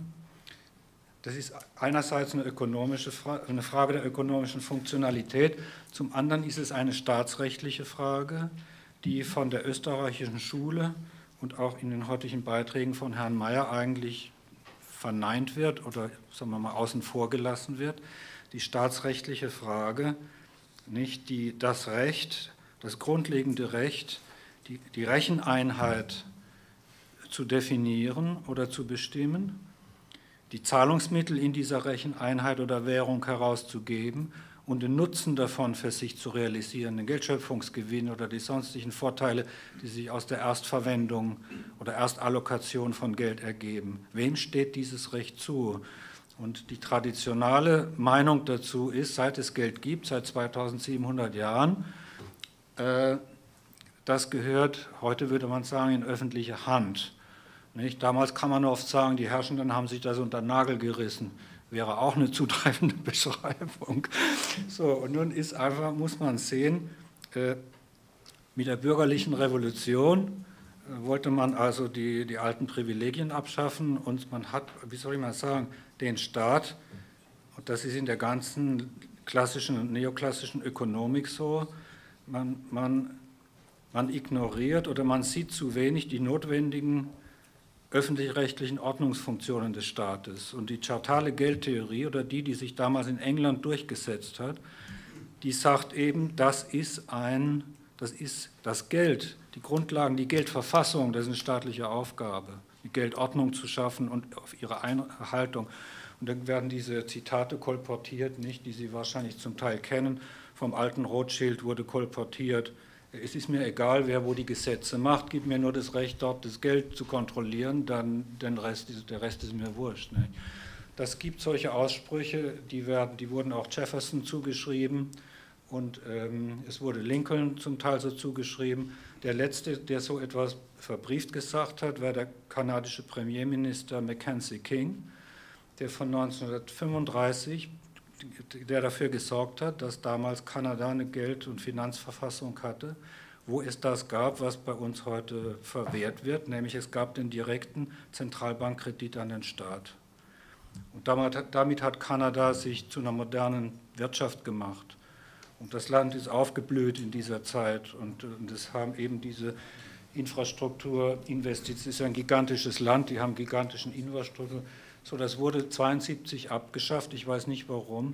das ist einerseits eine, ökonomische Frage, eine Frage der ökonomischen Funktionalität, zum anderen ist es eine staatsrechtliche Frage, die von der österreichischen Schule und auch in den heutigen Beiträgen von Herrn Mayer eigentlich verneint wird oder sagen wir mal außen vor gelassen wird. Die staatsrechtliche Frage, nicht die, das Recht, das grundlegende Recht, die, die Recheneinheit zu definieren oder zu bestimmen, die Zahlungsmittel in dieser Recheneinheit oder Währung herauszugeben und den Nutzen davon für sich zu realisieren, den Geldschöpfungsgewinn oder die sonstigen Vorteile, die sich aus der Erstverwendung oder Erstallokation von Geld ergeben. Wem steht dieses Recht zu? Und die traditionelle Meinung dazu ist, seit es Geld gibt, seit zweitausendsiebenhundert Jahren, äh, das gehört, heute würde man sagen, in öffentliche Hand. Nicht? Damals kann man oft sagen, die Herrschenden haben sich das unter den Nagel gerissen. Wäre auch eine zutreffende Beschreibung. So, und nun ist einfach, muss man sehen, äh, mit der bürgerlichen Revolution äh, wollte man also die, die alten Privilegien abschaffen und man hat, wie soll ich mal sagen, den Staat, und das ist in der ganzen klassischen und neoklassischen Ökonomik so, man, man, man ignoriert oder man sieht zu wenig die notwendigen öffentlich-rechtlichen Ordnungsfunktionen des Staates. Und die chartale Geldtheorie oder die, die sich damals in England durchgesetzt hat, die sagt eben, das ist, ein, das ist das Geld, die Grundlagen, die Geldverfassung, das ist eine staatliche Aufgabe, die Geldordnung zu schaffen und auf ihre Erhaltung. Und dann werden diese Zitate kolportiert, nicht, die Sie wahrscheinlich zum Teil kennen, vom alten Rothschild wurde kolportiert, es ist mir egal, wer wo die Gesetze macht, gib mir nur das Recht, dort das Geld zu kontrollieren, dann den Rest ist, der Rest ist mir wurscht. Ne? Das gibt solche Aussprüche, die, werden, die wurden auch Jefferson zugeschrieben und ähm, es wurde Lincoln zum Teil so zugeschrieben. Der letzte, der so etwas verbrieft gesagt hat, war der kanadische Premierminister Mackenzie King, der von neunzehnhundertfünfunddreißig der dafür gesorgt hat, dass damals Kanada eine Geld- und Finanzverfassung hatte, wo es das gab, was bei uns heute verwehrt wird, nämlich es gab den direkten Zentralbankkredit an den Staat. Und damit hat Kanada sich zu einer modernen Wirtschaft gemacht. Und das Land ist aufgeblüht in dieser Zeit und es haben eben diese Infrastrukturinvestitionen, es ist ein gigantisches Land, die haben gigantischen Infrastruktur. So, das wurde zweiundsiebzig abgeschafft, ich weiß nicht warum.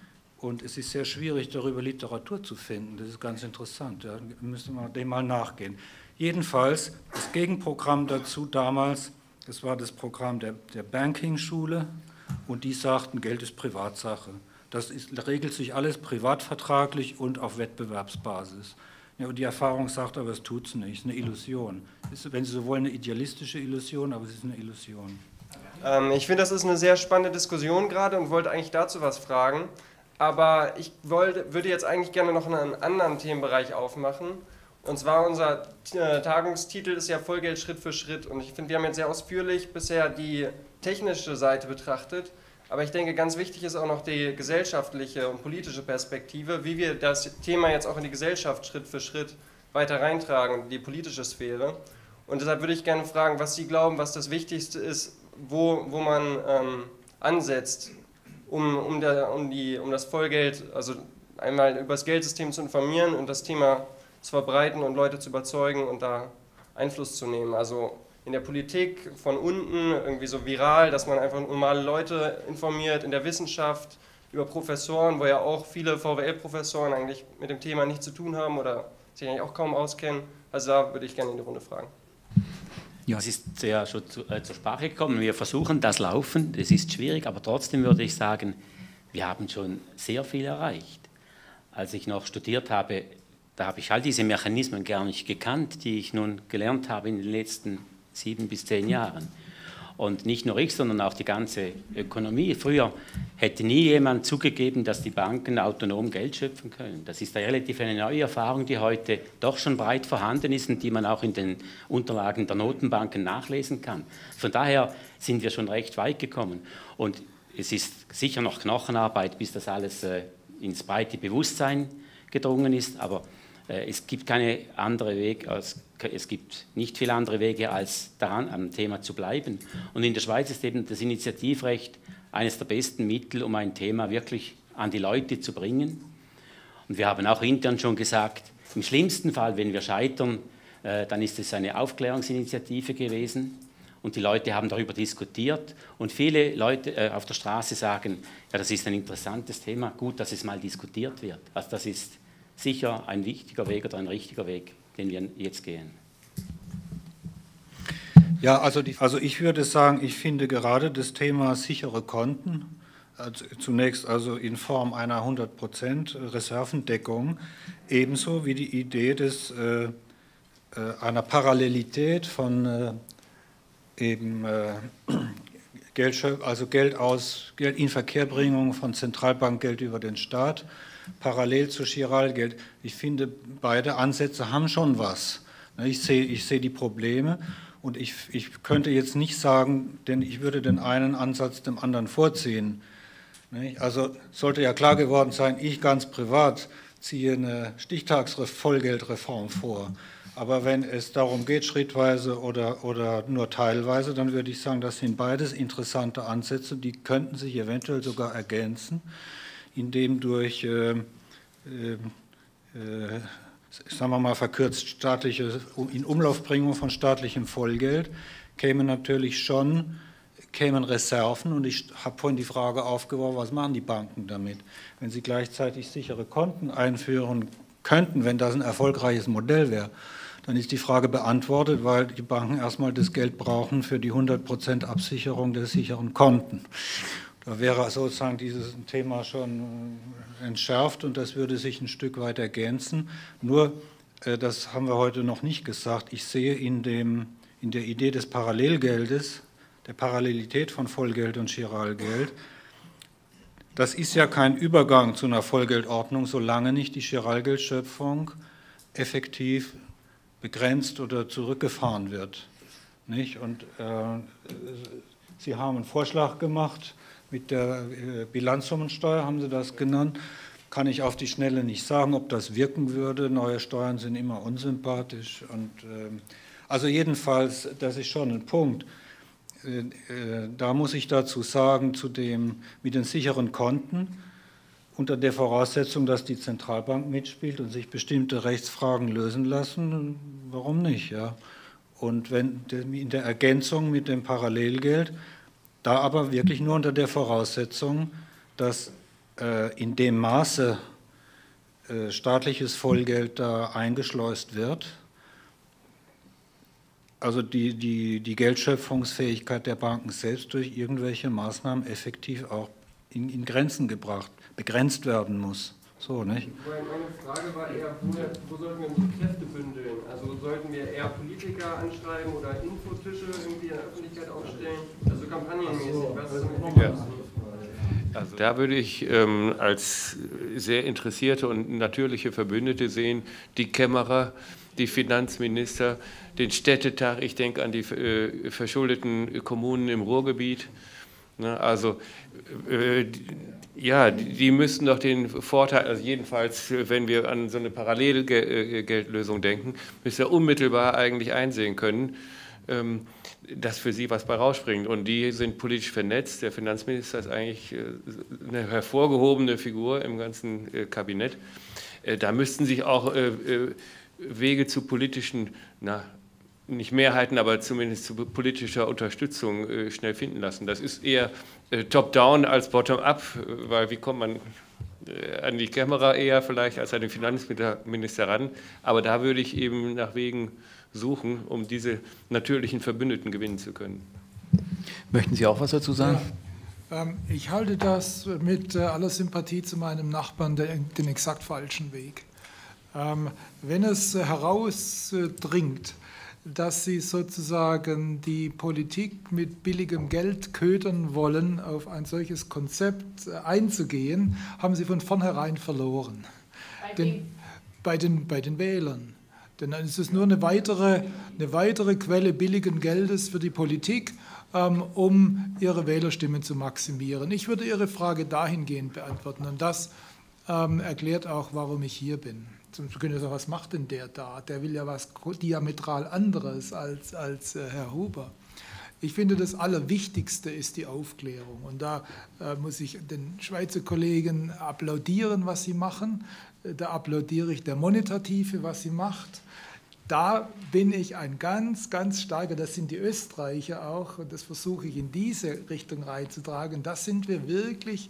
Und es ist sehr schwierig, darüber Literatur zu finden. Das ist ganz interessant, ja, müsste man dem mal nachgehen. Jedenfalls, das Gegenprogramm dazu damals, das war das Programm der, der Banking-Schule und die sagten, Geld ist Privatsache. Das ist, regelt sich alles privatvertraglich und auf Wettbewerbsbasis. Ja, und die Erfahrung sagt aber, es tut es nicht, es ist eine Illusion. Es ist, wenn Sie so wollen, eine idealistische Illusion, aber es ist eine Illusion. Ähm, ich finde, das ist eine sehr spannende Diskussion gerade und wollte eigentlich dazu was fragen. Aber ich wollte, würde jetzt eigentlich gerne noch einen anderen Themenbereich aufmachen. Und zwar unser äh, Tagungstitel ist ja Vollgeld Schritt für Schritt. Und ich finde, wir haben jetzt sehr ausführlich bisher die technische Seite betrachtet. Aber ich denke, ganz wichtig ist auch noch die gesellschaftliche und politische Perspektive, wie wir das Thema jetzt auch in die Gesellschaft Schritt für Schritt weiter reintragen, die politische Sphäre. Und deshalb würde ich gerne fragen, was Sie glauben, was das Wichtigste ist, wo, wo man ähm, ansetzt, um, um, der, um, die, um das Vollgeld, also einmal über das Geldsystem zu informieren und das Thema zu verbreiten und Leute zu überzeugen und da Einfluss zu nehmen. Also in der Politik von unten, irgendwie so viral, dass man einfach normale Leute informiert, in der Wissenschaft, über Professoren, wo ja auch viele V W L-Professoren eigentlich mit dem Thema nichts zu tun haben oder sich eigentlich auch kaum auskennen. Also da würde ich gerne in die Runde fragen. Ja, es ist ja schon zu, äh, zur Sprache gekommen. Wir versuchen das laufend. Es ist schwierig, aber trotzdem würde ich sagen, wir haben schon sehr viel erreicht. Als ich noch studiert habe, da habe ich all diese Mechanismen gar nicht gekannt, die ich nun gelernt habe in den letzten sieben bis zehn Jahren. Und nicht nur ich, sondern auch die ganze Ökonomie. Früher hätte nie jemand zugegeben, dass die Banken autonom Geld schöpfen können. Das ist eine relativ eine neue Erfahrung, die heute doch schon breit vorhanden ist und die man auch in den Unterlagen der Notenbanken nachlesen kann. Von daher sind wir schon recht weit gekommen. Und es ist sicher noch Knochenarbeit, bis das alles äh, ins breite Bewusstsein gedrungen ist, aber äh, es gibt keine andere Weg, als, es gibt nicht viele andere Wege, als daran am Thema zu bleiben. Und in der Schweiz ist eben das Initiativrecht eines der besten Mittel, um ein Thema wirklich an die Leute zu bringen. Und wir haben auch intern schon gesagt, im schlimmsten Fall, wenn wir scheitern, äh, dann ist es eine Aufklärungsinitiative gewesen. Und die Leute haben darüber diskutiert. Und viele Leute äh, auf der Straße sagen, ja, das ist ein interessantes Thema, gut, dass es mal diskutiert wird. Also das ist sicher ein wichtiger Weg oder ein richtiger Weg, den wir jetzt gehen. Ja, also, die, also ich würde sagen, ich finde gerade das Thema sichere Konten, also zunächst also in Form einer hundert Prozent Reservendeckung, ebenso wie die Idee des, äh, einer Parallelität von äh, eben äh, Geld, also Geld aus, Geld in Verkehrbringung von Zentralbankgeld über den Staat, parallel zu Giralgeld. Ich finde, beide Ansätze haben schon was. Ich sehe, ich sehe die Probleme und ich, ich könnte jetzt nicht sagen, denn ich würde den einen Ansatz dem anderen vorziehen. Also sollte ja klar geworden sein, ich ganz privat ziehe eine Stichtagsvollgeldreform vor. Aber wenn es darum geht, schrittweise oder, oder nur teilweise, dann würde ich sagen, das sind beides interessante Ansätze, die könnten sich eventuell sogar ergänzen, indem durch, äh, äh, äh, sagen wir mal verkürzt, staatliche in Umlaufbringung von staatlichem Vollgeld kämen natürlich schon, kämen Reserven und ich habe vorhin die Frage aufgeworfen, was machen die Banken damit? Wenn sie gleichzeitig sichere Konten einführen könnten, wenn das ein erfolgreiches Modell wäre, dann ist die Frage beantwortet, weil die Banken erstmal das Geld brauchen für die hundert Prozent Absicherung der sicheren Konten. Da wäre sozusagen dieses Thema schon entschärft und das würde sich ein Stück weit ergänzen. Nur, das haben wir heute noch nicht gesagt, ich sehe in, dem, in der Idee des Parallelgeldes, der Parallelität von Vollgeld und Giralgeld, das ist ja kein Übergang zu einer Vollgeldordnung, solange nicht die Giralgeldschöpfung effektiv begrenzt oder zurückgefahren wird. Nicht? Und äh, Sie haben einen Vorschlag gemacht mit der äh, Bilanzsummensteuer, haben Sie das genannt. Kann ich auf die Schnelle nicht sagen, ob das wirken würde. Neue Steuern sind immer unsympathisch. Und, äh, also jedenfalls, das ist schon ein Punkt. Äh, äh, da muss ich dazu sagen, zu dem, mit den sicheren Konten, unter der Voraussetzung, dass die Zentralbank mitspielt und sich bestimmte Rechtsfragen lösen lassen, warum nicht? Ja? Und wenn in der Ergänzung mit dem Parallelgeld, da aber wirklich nur unter der Voraussetzung, dass äh, in dem Maße äh, staatliches Vollgeld da eingeschleust wird, also die, die, die Geldschöpfungsfähigkeit der Banken selbst durch irgendwelche Maßnahmen effektiv auch in, in Grenzen gebracht, begrenzt werden muss. So, nicht? Meine Frage war eher, woher, wo sollten wir unsere Kräfte bündeln? Also sollten wir eher Politiker anschreiben oder Infotische irgendwie in der Öffentlichkeit aufstellen? Also kampagnenmäßig, was ist damit ja. Also da würde ich ähm, als sehr interessierte und natürliche Verbündete sehen, die Kämmerer, die Finanzminister, den Städtetag, ich denke an die äh, verschuldeten Kommunen im Ruhrgebiet. Ne, also äh, ja, die, die müssten doch den Vorteil, also jedenfalls, wenn wir an so eine Parallelgeldlösung denken, müssen wir unmittelbar eigentlich einsehen können, ähm, dass für sie was bei rausspringt. Und die sind politisch vernetzt. Der Finanzminister ist eigentlich äh, eine hervorgehobene Figur im ganzen äh, Kabinett. Äh, da müssten sich auch äh, äh, Wege zu politischen, na, nicht Mehrheiten, aber zumindest zu politischer Unterstützung äh, schnell finden lassen. Das ist eher äh, top-down als bottom-up, weil wie kommt man äh, an die Kämmerer eher vielleicht als an den Finanzminister ran. Aber da würde ich eben nach Wegen suchen, um diese natürlichen Verbündeten gewinnen zu können. Möchten Sie auch was dazu sagen? Ja, ähm, ich halte das mit äh, aller Sympathie zu meinem Nachbarn den, den exakt falschen Weg. Ähm, wenn es äh, herausdringt, dass sie sozusagen die Politik mit billigem Geld ködern wollen, auf ein solches Konzept einzugehen, haben sie von vornherein verloren. Bei, den, bei, den, bei den Wählern. Denn dann ist es nur eine weitere, eine weitere Quelle billigen Geldes für die Politik, ähm, um ihre Wählerstimmen zu maximieren. Ich würde Ihre Frage dahingehend beantworten und das ähm, erklärt auch, warum ich hier bin. Zum Beispiel, was macht denn der da? Der will ja was diametral anderes als, als äh, Herr Huber. Ich finde, das Allerwichtigste ist die Aufklärung. Und da äh, muss ich den Schweizer Kollegen applaudieren, was sie machen. Da applaudiere ich der Monetative, was sie macht. Da bin ich ein ganz, ganz starker, das sind die Österreicher auch, und das versuche ich in diese Richtung reinzutragen. Das sind wir wirklich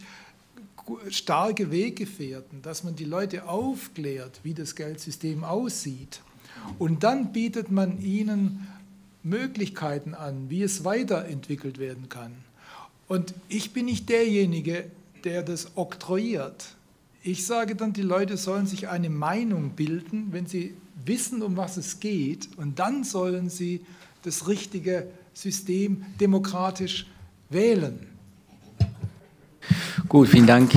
starke Weggefährten, dass man die Leute aufklärt, wie das Geldsystem aussieht. Und dann bietet man ihnen Möglichkeiten an, wie es weiterentwickelt werden kann. Und ich bin nicht derjenige, der das oktroyiert. Ich sage dann, die Leute sollen sich eine Meinung bilden, wenn sie wissen, um was es geht, und dann sollen sie das richtige System demokratisch wählen. Gut, vielen Dank.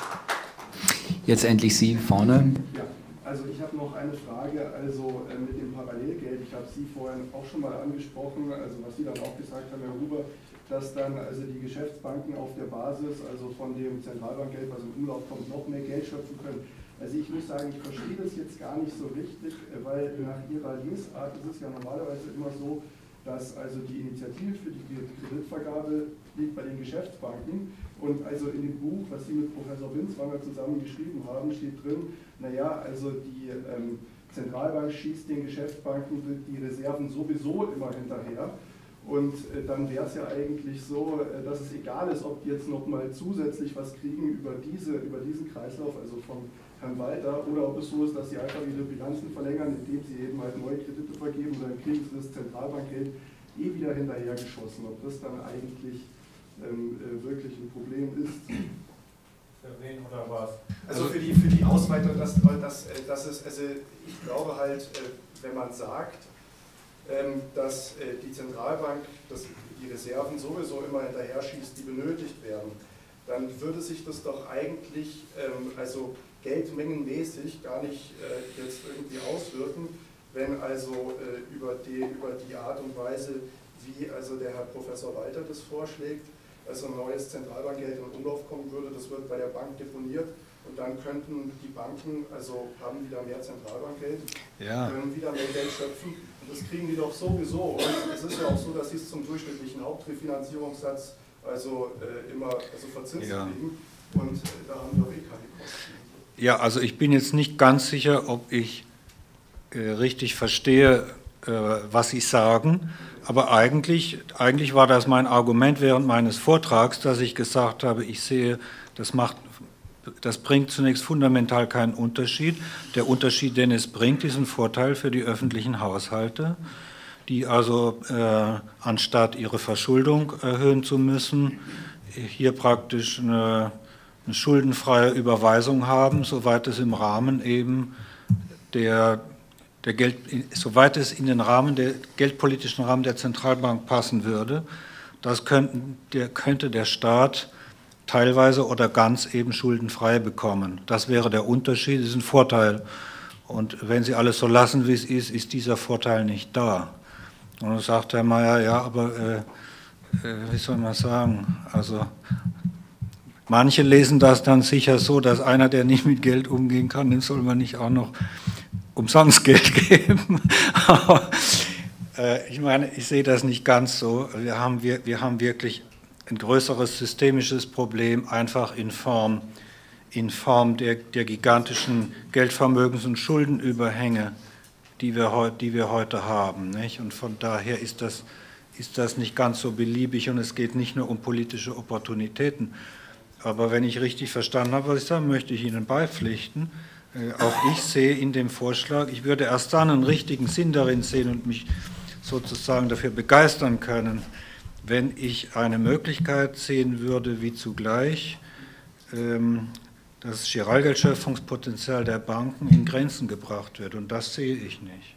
Jetzt endlich Sie vorne. Ja, also ich habe noch eine Frage, also äh, mit dem Parallelgeld, ich habe Sie vorhin auch schon mal angesprochen, also was Sie dann auch gesagt haben, Herr Huber, dass dann also die Geschäftsbanken auf der Basis, also von dem Zentralbankgeld, was im Umlauf kommt, noch mehr Geld schöpfen können. Also ich muss sagen, ich verstehe das jetzt gar nicht so richtig, weil nach Ihrer Lesart ist es ja normalerweise immer so, dass also die Initiative für die Kreditvergabe liegt bei den Geschäftsbanken. Und also in dem Buch, was Sie mit Professor Binswanger zusammen geschrieben haben, steht drin, naja, also die ähm, Zentralbank schießt den Geschäftsbanken die Reserven sowieso immer hinterher. Und äh, dann wäre es ja eigentlich so, äh, dass es egal ist, ob die jetzt nochmal zusätzlich was kriegen über, diese, über diesen Kreislauf, also von Herrn Walter, oder ob es so ist, dass sie einfach ihre Bilanzen verlängern, indem sie eben halt neue Kredite vergeben, oder dann kriegen sie das Zentralbankgeld eh wieder hinterhergeschossen. Ob das dann eigentlich ähm, äh, wirklich ein Problem ist. Für wen oder was? Also für die, für die Ausweitung, dass, dass, dass es, also ich glaube halt, wenn man sagt, dass die Zentralbank dass die Reserven sowieso immer hinterher schießt, die benötigt werden, dann würde sich das doch eigentlich also geldmengenmäßig gar nicht jetzt irgendwie auswirken, wenn also über die, über die Art und Weise, wie also der Herr Professor Walter das vorschlägt, also ein neues Zentralbankgeld in Umlauf kommen würde, das wird bei der Bank deponiert und dann könnten die Banken, also haben wieder mehr Zentralbankgeld, ja. können wieder mehr Geld schöpfen und das kriegen die doch sowieso. Und es ist ja auch so, dass sie es zum durchschnittlichen Hauptrefinanzierungssatz also äh, immer also verzinst ja. kriegen und äh, da haben wir doch eh keine Kosten. Ja, also ich bin jetzt nicht ganz sicher, ob ich äh, richtig verstehe, äh, was Sie sagen. Aber eigentlich, eigentlich war das mein Argument während meines Vortrags, dass ich gesagt habe, ich sehe, das, macht, das bringt zunächst fundamental keinen Unterschied. Der Unterschied, den es bringt, ist ein Vorteil für die öffentlichen Haushalte, die also äh, anstatt ihre Verschuldung erhöhen zu müssen, hier praktisch eine, eine schuldenfreie Überweisung haben, soweit es im Rahmen eben der, der Geld, soweit es in den Rahmen der geldpolitischen Rahmen der Zentralbank passen würde. Das könnten, der, könnte der Staat teilweise oder ganz eben schuldenfrei bekommen. Das wäre der Unterschied, das ist ein Vorteil. Und wenn Sie alles so lassen, wie es ist, ist dieser Vorteil nicht da. Und dann sagt Herr Mayer, ja, aber äh, äh, wie soll man sagen, also manche lesen das dann sicher so, dass einer, der nicht mit Geld umgehen kann, dem soll man nicht auch noch umsonst Geld geben. Aber äh, ich meine, ich sehe das nicht ganz so. Wir haben, wir, wir haben wirklich ein größeres systemisches Problem, einfach in Form, in Form der, der gigantischen Geldvermögens- und Schuldenüberhänge, die wir, die wir heute haben. Nicht? Und von daher ist das, ist das nicht ganz so beliebig und es geht nicht nur um politische Opportunitäten. Aber wenn ich richtig verstanden habe, was ich sage, möchte ich Ihnen beipflichten. Äh, auch ich sehe in dem Vorschlag, ich würde erst dann einen richtigen Sinn darin sehen und mich sozusagen dafür begeistern können, wenn ich eine Möglichkeit sehen würde, wie zugleich ähm, das Giralgeldschöpfungspotenzial der Banken in Grenzen gebracht wird. Und das sehe ich nicht.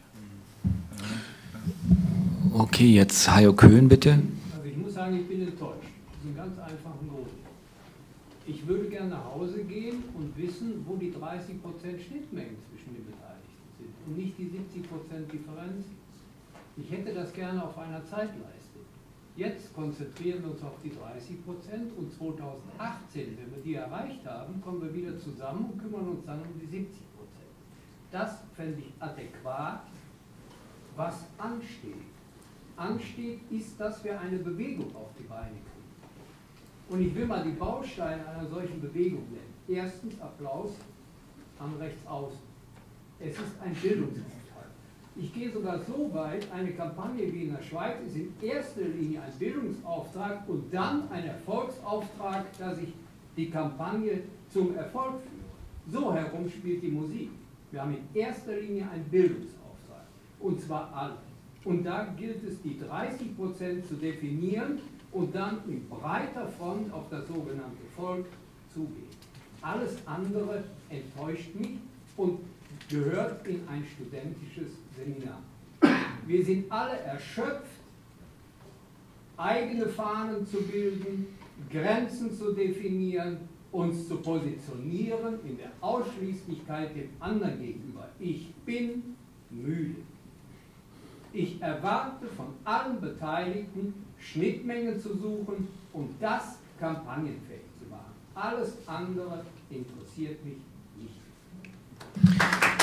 Okay, jetzt Hajo Köhn, bitte. Also ich muss sagen, ich bin enttäuscht. Das ist ein ganz einfachen Grund. Ich würde gerne nach Hause gehen und wissen, wo die dreißig Prozent Schnittmengen zwischen den Beteiligten sind und nicht die siebzig Prozent Differenz. Ich hätte das gerne auf einer Zeitleiste. Jetzt konzentrieren wir uns auf die dreißig Prozent und zweitausendachtzehn, wenn wir die erreicht haben, kommen wir wieder zusammen und kümmern uns dann um die siebzig Prozent. Das fände ich adäquat, was ansteht. Ansteht ist, dass wir eine Bewegung auf die Beine kriegen. Und ich will mal die Bausteine einer solchen Bewegung nennen. Erstens Applaus am Rechtsaußen. Es ist ein Bildungsauftrag. Ich gehe sogar so weit, eine Kampagne wie in der Schweiz ist in erster Linie ein Bildungsauftrag und dann ein Erfolgsauftrag, dass ich die Kampagne zum Erfolg führe. So herum spielt die Musik. Wir haben in erster Linie einen Bildungsauftrag, und zwar alle. Und da gilt es, die dreißig Prozent zu definieren und dann in breiter Front auf das sogenannte Volk zugehen. Alles andere enttäuscht mich und gehört in ein studentisches Seminar. Wir sind alle erschöpft, eigene Fahnen zu bilden, Grenzen zu definieren, uns zu positionieren in der Ausschließlichkeit dem anderen gegenüber. Ich bin müde. Ich erwarte von allen Beteiligten, Schnittmengen zu suchen und das kampagnenfähig zu machen. Alles andere interessiert mich nicht.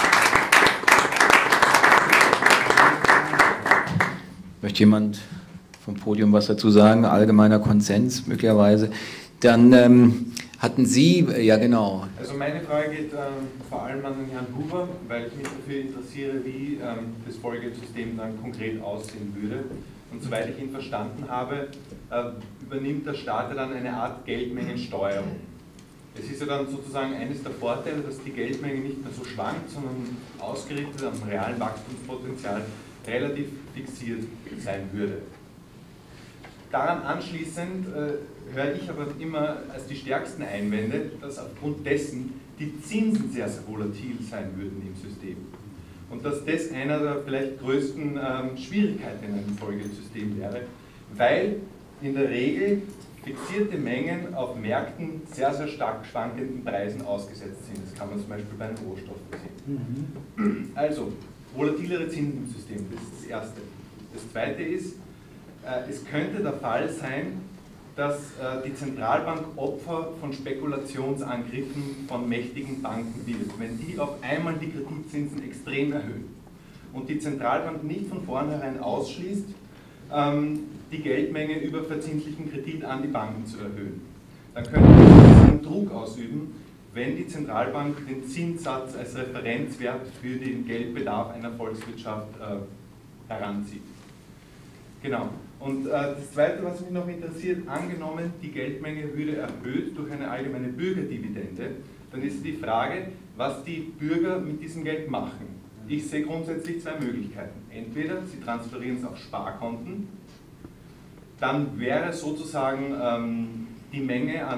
Möchte jemand vom Podium was dazu sagen? Allgemeiner Konsens möglicherweise. Dann ähm, hatten Sie, ja genau. Also meine Frage geht ähm, vor allem an Herrn Huber, weil ich mich dafür interessiere, wie ähm, das Folgesystem dann konkret aussehen würde. Und soweit ich ihn verstanden habe, äh, übernimmt der Staat ja dann eine Art Geldmengensteuerung. Es ist ja dann sozusagen eines der Vorteile, dass die Geldmenge nicht mehr so schwankt, sondern ausgerichtet am realen Wachstumspotenzial relativ fixiert sein würde. Daran anschließend äh, höre ich aber immer als die stärksten Einwände, dass aufgrund dessen die Zinsen sehr, sehr volatil sein würden im System. Und dass das einer der vielleicht größten ähm, Schwierigkeiten in einem Folgesystem wäre, weil in der Regel fixierte Mengen auf Märkten sehr, sehr stark schwankenden Preisen ausgesetzt sind. Das kann man zum Beispiel bei den Rohstoffen sehen. Mhm. Also, volatilere Zinsen im System, das ist das Erste. Das Zweite ist, äh, es könnte der Fall sein, dass äh, die Zentralbank Opfer von Spekulationsangriffen von mächtigen Banken wird, wenn die auf einmal die Kreditzinsen extrem erhöhen und die Zentralbank nicht von vornherein ausschließt, ähm, die Geldmenge über verzinslichen Kredit an die Banken zu erhöhen. Dann könnte man einen Druck ausüben, wenn die Zentralbank den Zinssatz als Referenzwert für den Geldbedarf einer Volkswirtschaft äh, heranzieht. Genau. Und äh, das Zweite, was mich noch interessiert, angenommen, die Geldmenge würde erhöht durch eine allgemeine Bürgerdividende, dann ist die Frage, was die Bürger mit diesem Geld machen. Ich sehe grundsätzlich zwei Möglichkeiten. Entweder sie transferieren es auf Sparkonten, dann wäre sozusagen ähm, die Menge an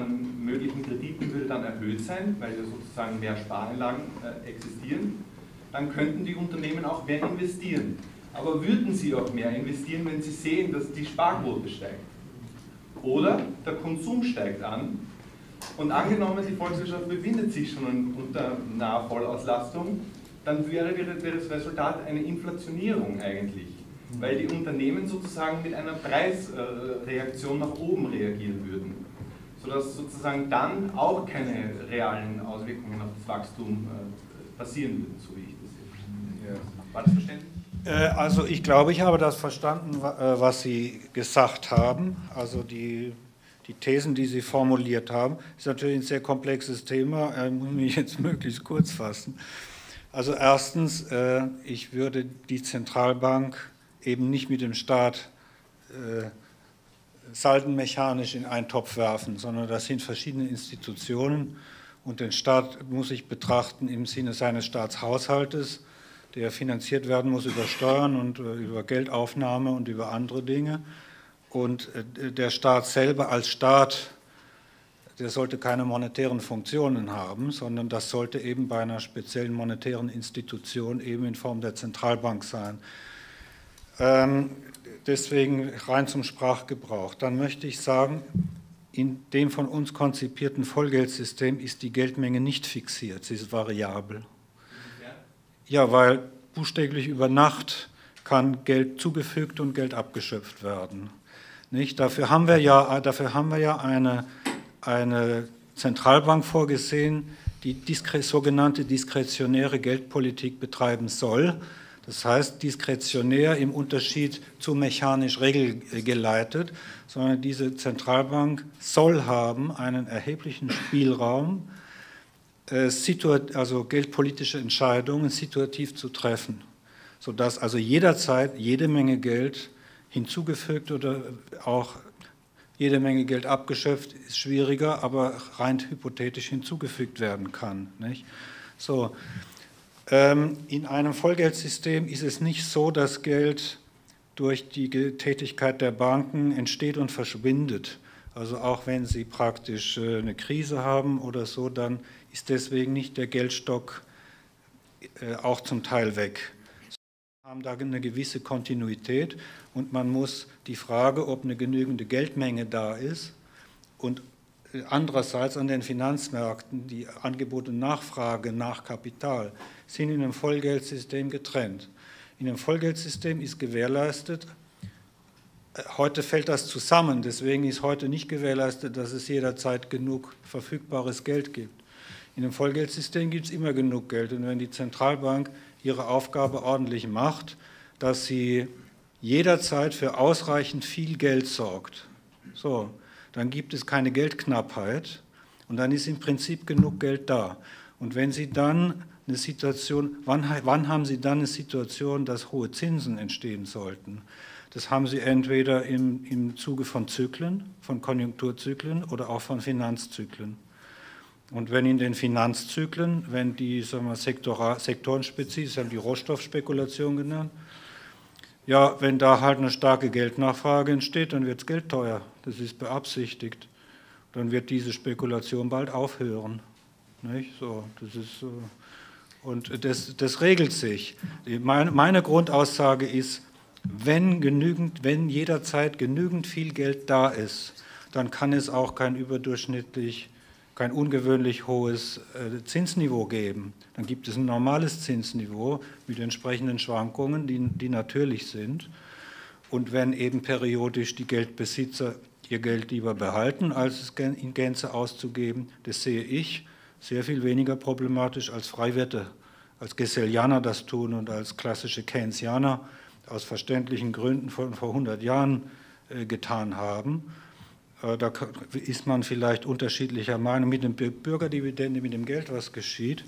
möglichen Krediten würde dann erhöht sein, weil ja sozusagen mehr Spareinlagen äh, existieren. Dann könnten die Unternehmen auch mehr investieren. Aber würden sie auch mehr investieren, wenn sie sehen, dass die Sparquote steigt? Oder der Konsum steigt an und angenommen, die Volkswirtschaft befindet sich schon unter naher Vollauslastung, dann wäre das Resultat eine Inflationierung eigentlich, weil die Unternehmen sozusagen mit einer Preisreaktion nach oben reagieren würden, sodass sozusagen dann auch keine realen Auswirkungen auf das Wachstum passieren würden, so wie ich das sehe. War das verständlich? Also ich glaube, ich habe das verstanden, was Sie gesagt haben. Also die, die Thesen, die Sie formuliert haben, ist natürlich ein sehr komplexes Thema. Ich muss mich jetzt möglichst kurz fassen. Also erstens, ich würde die Zentralbank eben nicht mit dem Staat saldenmechanisch in einen Topf werfen, sondern das sind verschiedene Institutionen und den Staat muss ich betrachten im Sinne seines Staatshaushaltes, der finanziert werden muss über Steuern und über Geldaufnahme und über andere Dinge. Und der Staat selber als Staat, der sollte keine monetären Funktionen haben, sondern das sollte eben bei einer speziellen monetären Institution eben in Form der Zentralbank sein. Ähm, deswegen rein zum Sprachgebrauch. Dann möchte ich sagen, in dem von uns konzipierten Vollgeldsystem ist die Geldmenge nicht fixiert, sie ist variabel. Ja, weil buchstäblich über Nacht kann Geld zugefügt und Geld abgeschöpft werden. Nicht? Dafür haben wir ja, dafür haben wir ja eine, eine Zentralbank vorgesehen, die diskre, sogenannte diskretionäre Geldpolitik betreiben soll. Das heißt, diskretionär im Unterschied zu mechanisch regelgeleitet, sondern diese Zentralbank soll haben einen erheblichen Spielraum, also geldpolitische Entscheidungen situativ zu treffen, sodass also jederzeit jede Menge Geld hinzugefügt oder auch jede Menge Geld abgeschöpft, ist schwieriger, aber rein hypothetisch hinzugefügt werden kann. Nicht? So, ähm, in einem Vollgeldsystem ist es nicht so, dass Geld durch die Tätigkeit der Banken entsteht und verschwindet. Also auch wenn sie praktisch eine Krise haben oder so, dann ist deswegen nicht der Geldstock auch zum Teil weg. Wir haben da eine gewisse Kontinuität und man muss die Frage, ob eine genügende Geldmenge da ist und andererseits an den Finanzmärkten die Angebot und Nachfrage nach Kapital sind in einem Vollgeldsystem getrennt. In einem Vollgeldsystem ist gewährleistet, heute fällt das zusammen, deswegen ist heute nicht gewährleistet, dass es jederzeit genug verfügbares Geld gibt. In einem Vollgeldsystem gibt es immer genug Geld und wenn die Zentralbank ihre Aufgabe ordentlich macht, dass sie jederzeit für ausreichend viel Geld sorgt, so, dann gibt es keine Geldknappheit und dann ist im Prinzip genug Geld da. Und wenn Sie dann eine Situation, wann, wann haben Sie dann eine Situation, dass hohe Zinsen entstehen sollten? Das haben Sie entweder im, im Zuge von Zyklen, von Konjunkturzyklen oder auch von Finanzzyklen. Und wenn in den Finanzzyklen, wenn die sagen wir, Sektora, sektorenspezifisch, haben die Rohstoffspekulation genannt, ja, wenn da halt eine starke Geldnachfrage entsteht, dann wird das Geld teuer. Das ist beabsichtigt. Dann wird diese Spekulation bald aufhören. Nicht? So, das ist, und das, das regelt sich. Meine, meine Grundaussage ist, wenn, genügend, wenn jederzeit genügend viel Geld da ist, dann kann es auch kein überdurchschnittlich, kein ungewöhnlich hohes Zinsniveau geben. Dann gibt es ein normales Zinsniveau mit entsprechenden Schwankungen, die, die natürlich sind. Und wenn eben periodisch die Geldbesitzer ihr Geld lieber behalten, als es in Gänze auszugeben, das sehe ich sehr viel weniger problematisch als Freiwirte, als Gessellianer das tun und als klassische Keynesianer aus verständlichen Gründen von vor hundert Jahren äh, getan haben. Äh, da ist man vielleicht unterschiedlicher Meinung mit dem Bürgerdividende, mit dem Geld, was geschieht.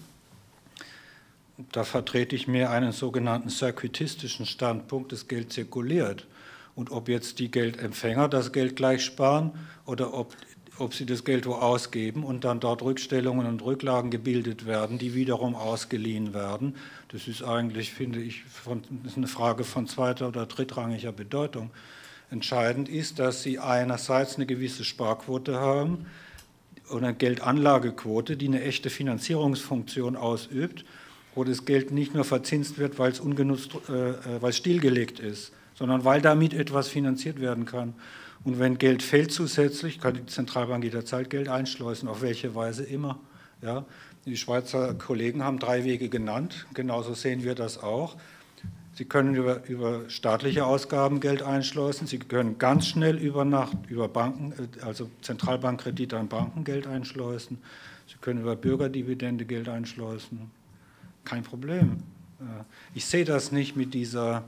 Da vertrete ich mehr einen sogenannten circuitistischen Standpunkt, das Geld zirkuliert. Und ob jetzt die Geldempfänger das Geld gleich sparen oder ob, ob sie das Geld wo ausgeben und dann dort Rückstellungen und Rücklagen gebildet werden, die wiederum ausgeliehen werden, das ist eigentlich, finde ich, von, das ist eine Frage von zweiter oder drittrangiger Bedeutung. Entscheidend ist, dass sie einerseits eine gewisse Sparquote haben oder eine Geldanlagequote, die eine echte Finanzierungsfunktion ausübt, wo das Geld nicht nur verzinst wird, weil es ungenutzt, äh, weil es stillgelegt ist, sondern weil damit etwas finanziert werden kann. Und wenn Geld fällt zusätzlich, kann die Zentralbank jederzeit Geld einschleusen, auf welche Weise immer. Ja. Die Schweizer Kollegen haben drei Wege genannt, genauso sehen wir das auch. Sie können über, über staatliche Ausgaben Geld einschleusen, Sie können ganz schnell über Nacht über Banken, also Zentralbankkredite an Banken Geld einschleusen, Sie können über Bürgerdividende Geld einschleusen, kein Problem. Ich sehe das nicht mit dieser,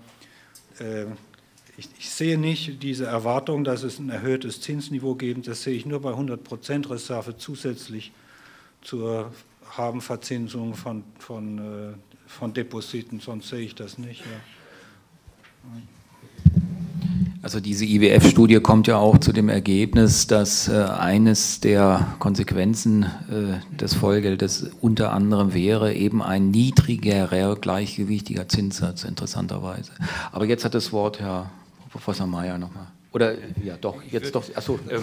ich, ich sehe nicht diese Erwartung, dass es ein erhöhtes Zinsniveau gibt, das sehe ich nur bei hundert Prozent Reserve zusätzlich zur Habenverzinsung von, von von Depositen, sonst sehe ich das nicht. Ja. Also diese I W F-Studie kommt ja auch zu dem Ergebnis, dass äh, eines der Konsequenzen äh, des Vollgeldes unter anderem wäre eben ein niedrigerer, gleichgewichtiger Zinssatz, interessanterweise. Aber jetzt hat das Wort Herr Professor Mayer nochmal. Oder, ja doch, jetzt doch, achso. Ähm,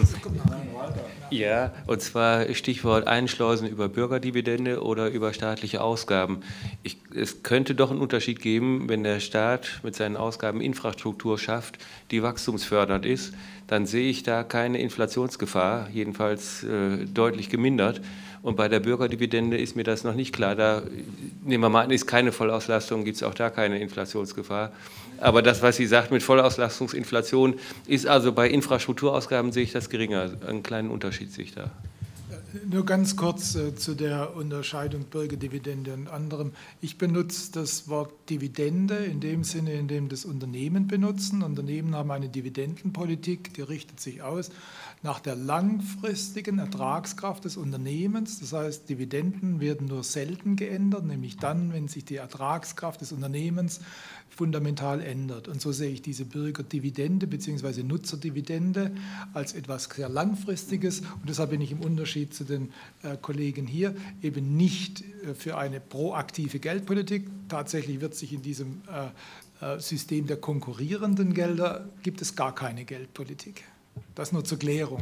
ja, und zwar Stichwort Einschleusen über Bürgerdividende oder über staatliche Ausgaben. Ich, es könnte doch einen Unterschied geben, wenn der Staat mit seinen Ausgaben Infrastruktur schafft, die wachstumsfördernd ist, dann sehe ich da keine Inflationsgefahr, jedenfalls äh, deutlich gemindert. Und bei der Bürgerdividende ist mir das noch nicht klar. Da, nehmen wir mal an, ist keine Vollauslastung, gibt es auch da keine Inflationsgefahr. Aber das, was sie sagt mit Vollauslastungsinflation, ist also bei Infrastrukturausgaben, sehe ich das geringer. Einen kleinen Unterschied sehe ich da. Nur ganz kurz äh, zu der Unterscheidung Bürgerdividende und anderem. Ich benutze das Wort Dividende in dem Sinne, in dem das Unternehmen benutzen. Unternehmen haben eine Dividendenpolitik, die richtet sich aus nach der langfristigen Ertragskraft des Unternehmens. Das heißt, Dividenden werden nur selten geändert, nämlich dann, wenn sich die Ertragskraft des Unternehmens fundamental ändert. Und so sehe ich diese Bürgerdividende bzw. Nutzerdividende als etwas sehr Langfristiges. Und deshalb bin ich im Unterschied zu den äh, Kollegen hier eben nicht äh, für eine proaktive Geldpolitik. Tatsächlich wird sich in diesem äh, äh, System der konkurrierenden Gelder, gibt es gar keine Geldpolitik. Das nur zur Klärung.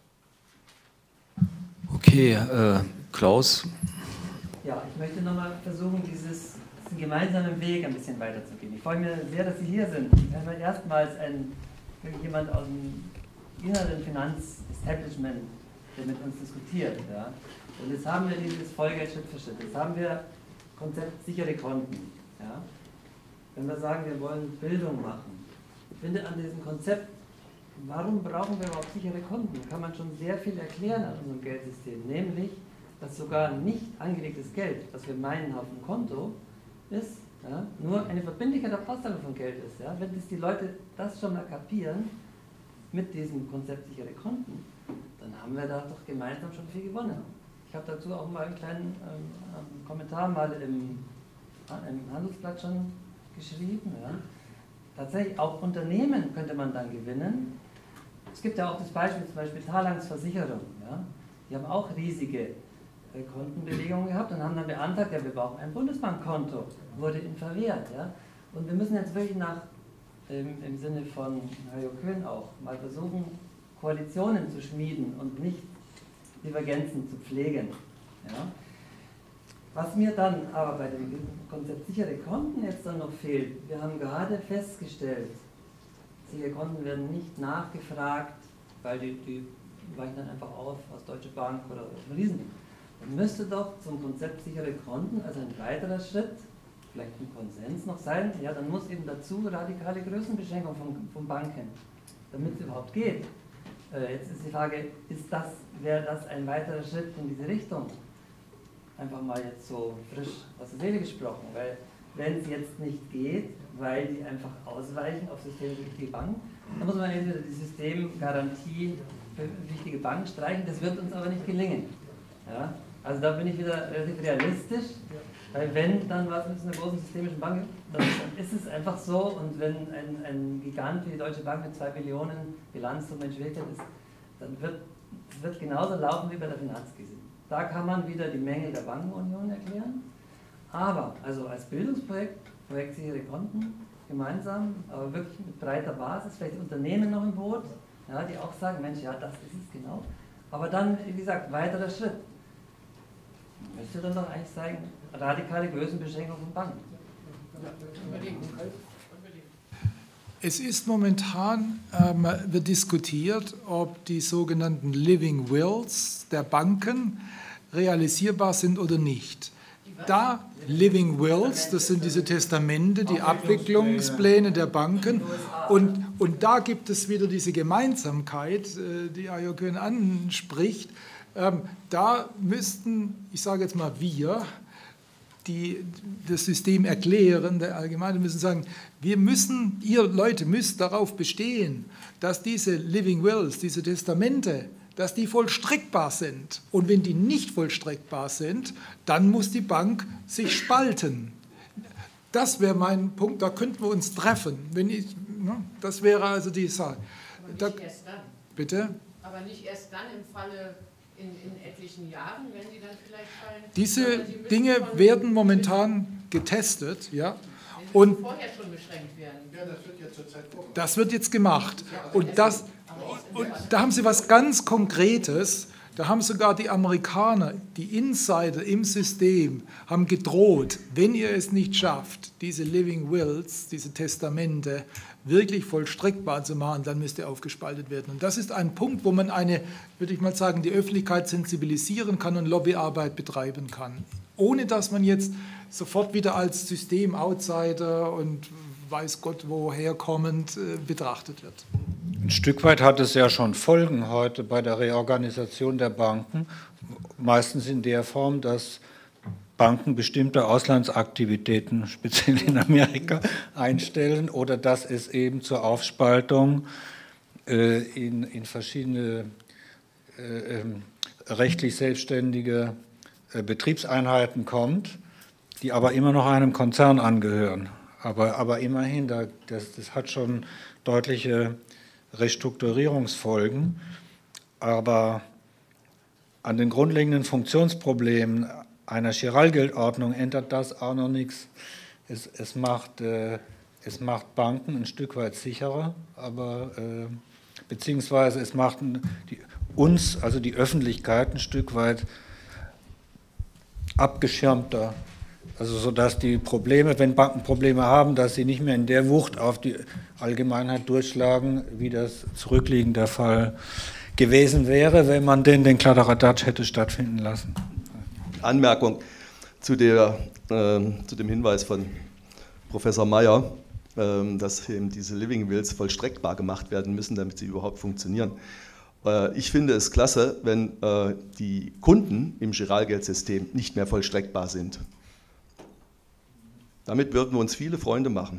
Okay, äh, Klaus. Ja, ich möchte nochmal versuchen, dieses diesen gemeinsamen Weg ein bisschen weiterzugehen. Ich freue mich sehr, dass Sie hier sind. Ich habe erstmals ein, jemand aus dem inneren Finanzestablishment, der mit uns diskutiert. Ja. Und jetzt haben wir dieses Vollgeld Schritt für Schritt. Jetzt haben wir Konzept sichere Konten. Ja. Wenn wir sagen, wir wollen Bildung machen, ich finde an diesem Konzept, warum brauchen wir überhaupt sichere Konten? Da kann man schon sehr viel erklären an unserem Geldsystem, nämlich, dass sogar nicht angelegtes Geld, was wir meinen auf dem Konto, ist, ja, nur eine Verbindlichkeit auf Auszahlung von Geld ist. Ja. Wenn das die Leute das schon mal kapieren, mit diesem Konzept sichere Konten, dann haben wir da doch gemeinsam schon viel gewonnen. Ich habe dazu auch mal einen kleinen ähm, Kommentar mal im, im Handelsblatt schon geschrieben. Ja. Tatsächlich, auch Unternehmen könnte man dann gewinnen. Es gibt ja auch das Beispiel, zum Beispiel Talangs-Versicherung. Ja. Die haben auch riesige Kontenbewegungen gehabt und haben dann beantragt, ja, wir brauchen ein Bundesbankkonto, wurde ihnen verwehrt. Ja? Und wir müssen jetzt wirklich nach, im, im Sinne von Herr Köhn auch, mal versuchen, Koalitionen zu schmieden und nicht Divergenzen zu pflegen. Ja? Was mir dann aber bei dem Konzept sichere Konten jetzt dann noch fehlt, wir haben gerade festgestellt, sichere Konten werden nicht nachgefragt, weil die, die weichen dann einfach auf aus Deutsche Bank oder Riesen. Dann müsste doch zum Konzept sichere Konten, also ein weiterer Schritt, vielleicht ein Konsens noch sein, ja, dann muss eben dazu radikale Größenbeschränkung von, von Banken, damit es überhaupt geht. Äh, jetzt ist die Frage, ist das, wäre das ein weiterer Schritt in diese Richtung? Einfach mal jetzt so frisch aus der Seele gesprochen, weil wenn es jetzt nicht geht, weil die einfach ausweichen auf systemwichtige Banken, dann muss man entweder die Systemgarantie für wichtige Banken streichen, das wird uns aber nicht gelingen. Ja? Also da bin ich wieder relativ realistisch, weil wenn dann was mit einer großen systemischen Bank ist, dann ist es einfach so, und wenn ein, ein Gigant wie die Deutsche Bank mit zwei Billionen Bilanzsumme in Schwierigkeit ist, dann wird es wird genauso laufen wie bei der Finanzkrise. Da kann man wieder die Mängel der Bankenunion erklären, aber also als Bildungsprojekt, Projekt sichere Konten, gemeinsam, aber wirklich mit breiter Basis, vielleicht Unternehmen noch im Boot, ja, die auch sagen, Mensch, ja, das ist es genau. Aber dann, wie gesagt, weiterer Schritt. Müsste dann doch eigentlich sagen, radikale Größenbeschränkung von Banken. Es ist momentan, ähm, wird diskutiert, ob die sogenannten Living Wills der Banken realisierbar sind oder nicht. Da Living Wills, das sind diese Testamente, die Abwicklungspläne der Banken, und, und da gibt es wieder diese Gemeinsamkeit, äh, die Ayokön anspricht. Ähm, da müssten, ich sage jetzt mal wir, die das System erklären, der Allgemeine müssen sagen, wir müssen, ihr Leute müsst darauf bestehen, dass diese Living Wills, diese Testamente, dass die vollstreckbar sind. Und wenn die nicht vollstreckbar sind, dann muss die Bank sich spalten. Das wäre mein Punkt, da könnten wir uns treffen. Wenn ich, ne, das wäre also die Sache. Aber nicht da, erst dann. Bitte? Aber nicht erst dann im Falle in, in etlichen Jahren, wenn die dann vielleicht fallen. Diese Dinge werden momentan getestet, ja. Und vorher schon beschränkt werden. Ja, das wird ja zurzeit vorgemacht. das wird jetzt gemacht. Und, das, und da haben Sie was ganz Konkretes. Da haben sogar die Amerikaner, die Insider im System, haben gedroht, wenn ihr es nicht schafft, diese Living Wills, diese Testamente wirklich vollstreckbar zu machen, dann müsst ihr aufgespaltet werden. Und das ist ein Punkt, wo man eine, würde ich mal sagen, die Öffentlichkeit sensibilisieren kann und Lobbyarbeit betreiben kann. Ohne dass man jetzt sofort wieder als System-Outsider und weiß Gott woher kommend äh, betrachtet wird. Ein Stück weit hat es ja schon Folgen heute bei der Reorganisation der Banken, meistens in der Form, dass Banken bestimmte Auslandsaktivitäten, speziell in Amerika, einstellen oder dass es eben zur Aufspaltung äh, in, in verschiedene äh, äh, rechtlich selbstständige äh, Betriebseinheiten kommt, die aber immer noch einem Konzern angehören. Aber, aber immerhin, da, das, das hat schon deutliche Restrukturierungsfolgen. Aber an den grundlegenden Funktionsproblemen einer Chiralgeldordnung ändert das auch noch nichts. Es, es, macht, äh, es macht Banken ein Stück weit sicherer, aber äh, beziehungsweise es macht die, uns, also die Öffentlichkeit, ein Stück weit abgeschirmter. Also sodass die Probleme, wenn Banken Probleme haben, dass sie nicht mehr in der Wucht auf die Allgemeinheit durchschlagen, wie das zurückliegend der Fall gewesen wäre, wenn man denn den Kladderadatsch hätte stattfinden lassen. Anmerkung zu, der, äh, zu dem Hinweis von Professor Mayer, äh, dass eben diese Living Wills vollstreckbar gemacht werden müssen, damit sie überhaupt funktionieren. Äh, ich finde es klasse, wenn äh, die Kunden im Giralgeldsystem nicht mehr vollstreckbar sind. Damit würden wir uns viele Freunde machen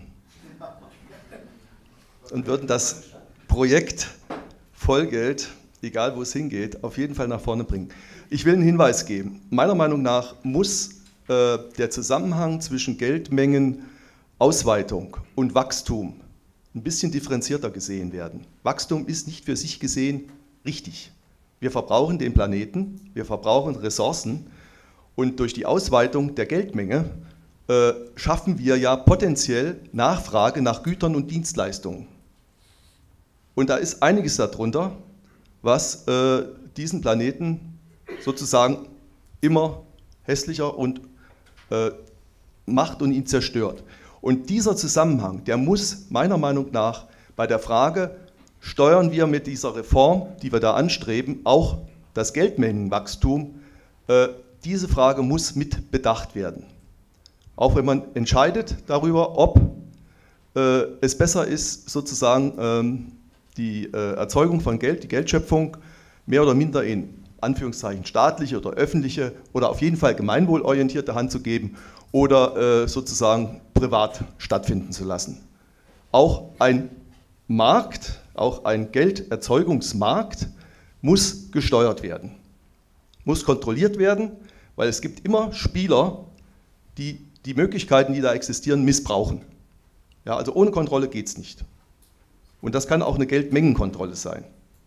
und würden das Projekt Vollgeld, egal wo es hingeht, auf jeden Fall nach vorne bringen. Ich will einen Hinweis geben. Meiner Meinung nach muss äh, der Zusammenhang zwischen Geldmengenausweitung und Wachstum ein bisschen differenzierter gesehen werden. Wachstum ist nicht für sich gesehen richtig. Wir verbrauchen den Planeten, wir verbrauchen Ressourcen und durch die Ausweitung der Geldmenge äh, schaffen wir ja potenziell Nachfrage nach Gütern und Dienstleistungen. Und da ist einiges darunter, was äh, diesen Planeten sozusagen immer hässlicher und äh, macht und ihn zerstört. Und dieser Zusammenhang, der muss meiner Meinung nach bei der Frage, steuern wir mit dieser Reform, die wir da anstreben, auch das Geldmengenwachstum, äh, diese Frage muss mit bedacht werden. Auch wenn man entscheidet darüber, ob äh, es besser ist, sozusagen ähm, die äh, Erzeugung von Geld, die Geldschöpfung, mehr oder minder in Anführungszeichen staatliche oder öffentliche oder auf jeden Fall gemeinwohlorientierte Hand zu geben oder äh, sozusagen privat stattfinden zu lassen. Auch ein Markt, auch ein Gelderzeugungsmarkt muss gesteuert werden, muss kontrolliert werden, weil es gibt immer Spieler, die die Möglichkeiten, die da existieren, missbrauchen. Ja, also ohne Kontrolle geht es nicht. Und das kann auch eine Geldmengenkontrolle sein.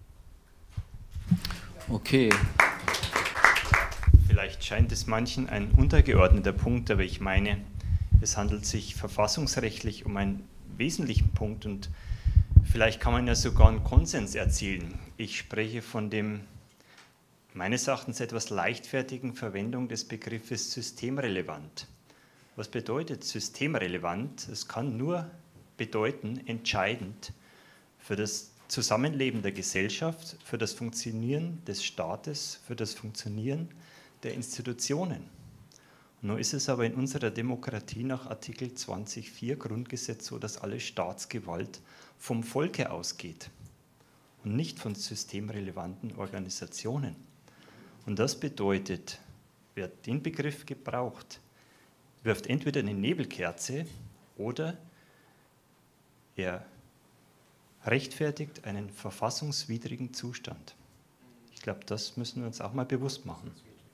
Okay. Vielleicht scheint es manchen ein untergeordneter Punkt, aber ich meine, es handelt sich verfassungsrechtlich um einen wesentlichen Punkt und vielleicht kann man ja sogar einen Konsens erzielen. Ich spreche von dem meines Erachtens etwas leichtfertigen Verwendung des Begriffes systemrelevant. Was bedeutet systemrelevant? Es kann nur bedeuten, entscheidend für das Zusammenleben der Gesellschaft, für das Funktionieren des Staates, für das Funktionieren der Institutionen. Nun ist es aber in unserer Demokratie nach Artikel zwanzig Absatz vier Grundgesetz so, dass alle Staatsgewalt vom Volke ausgeht und nicht von systemrelevanten Organisationen. Und das bedeutet, wer den Begriff gebraucht, wirft entweder eine Nebelkerze oder er rechtfertigt einen verfassungswidrigen Zustand. Ich glaube, das müssen wir uns auch mal bewusst machen.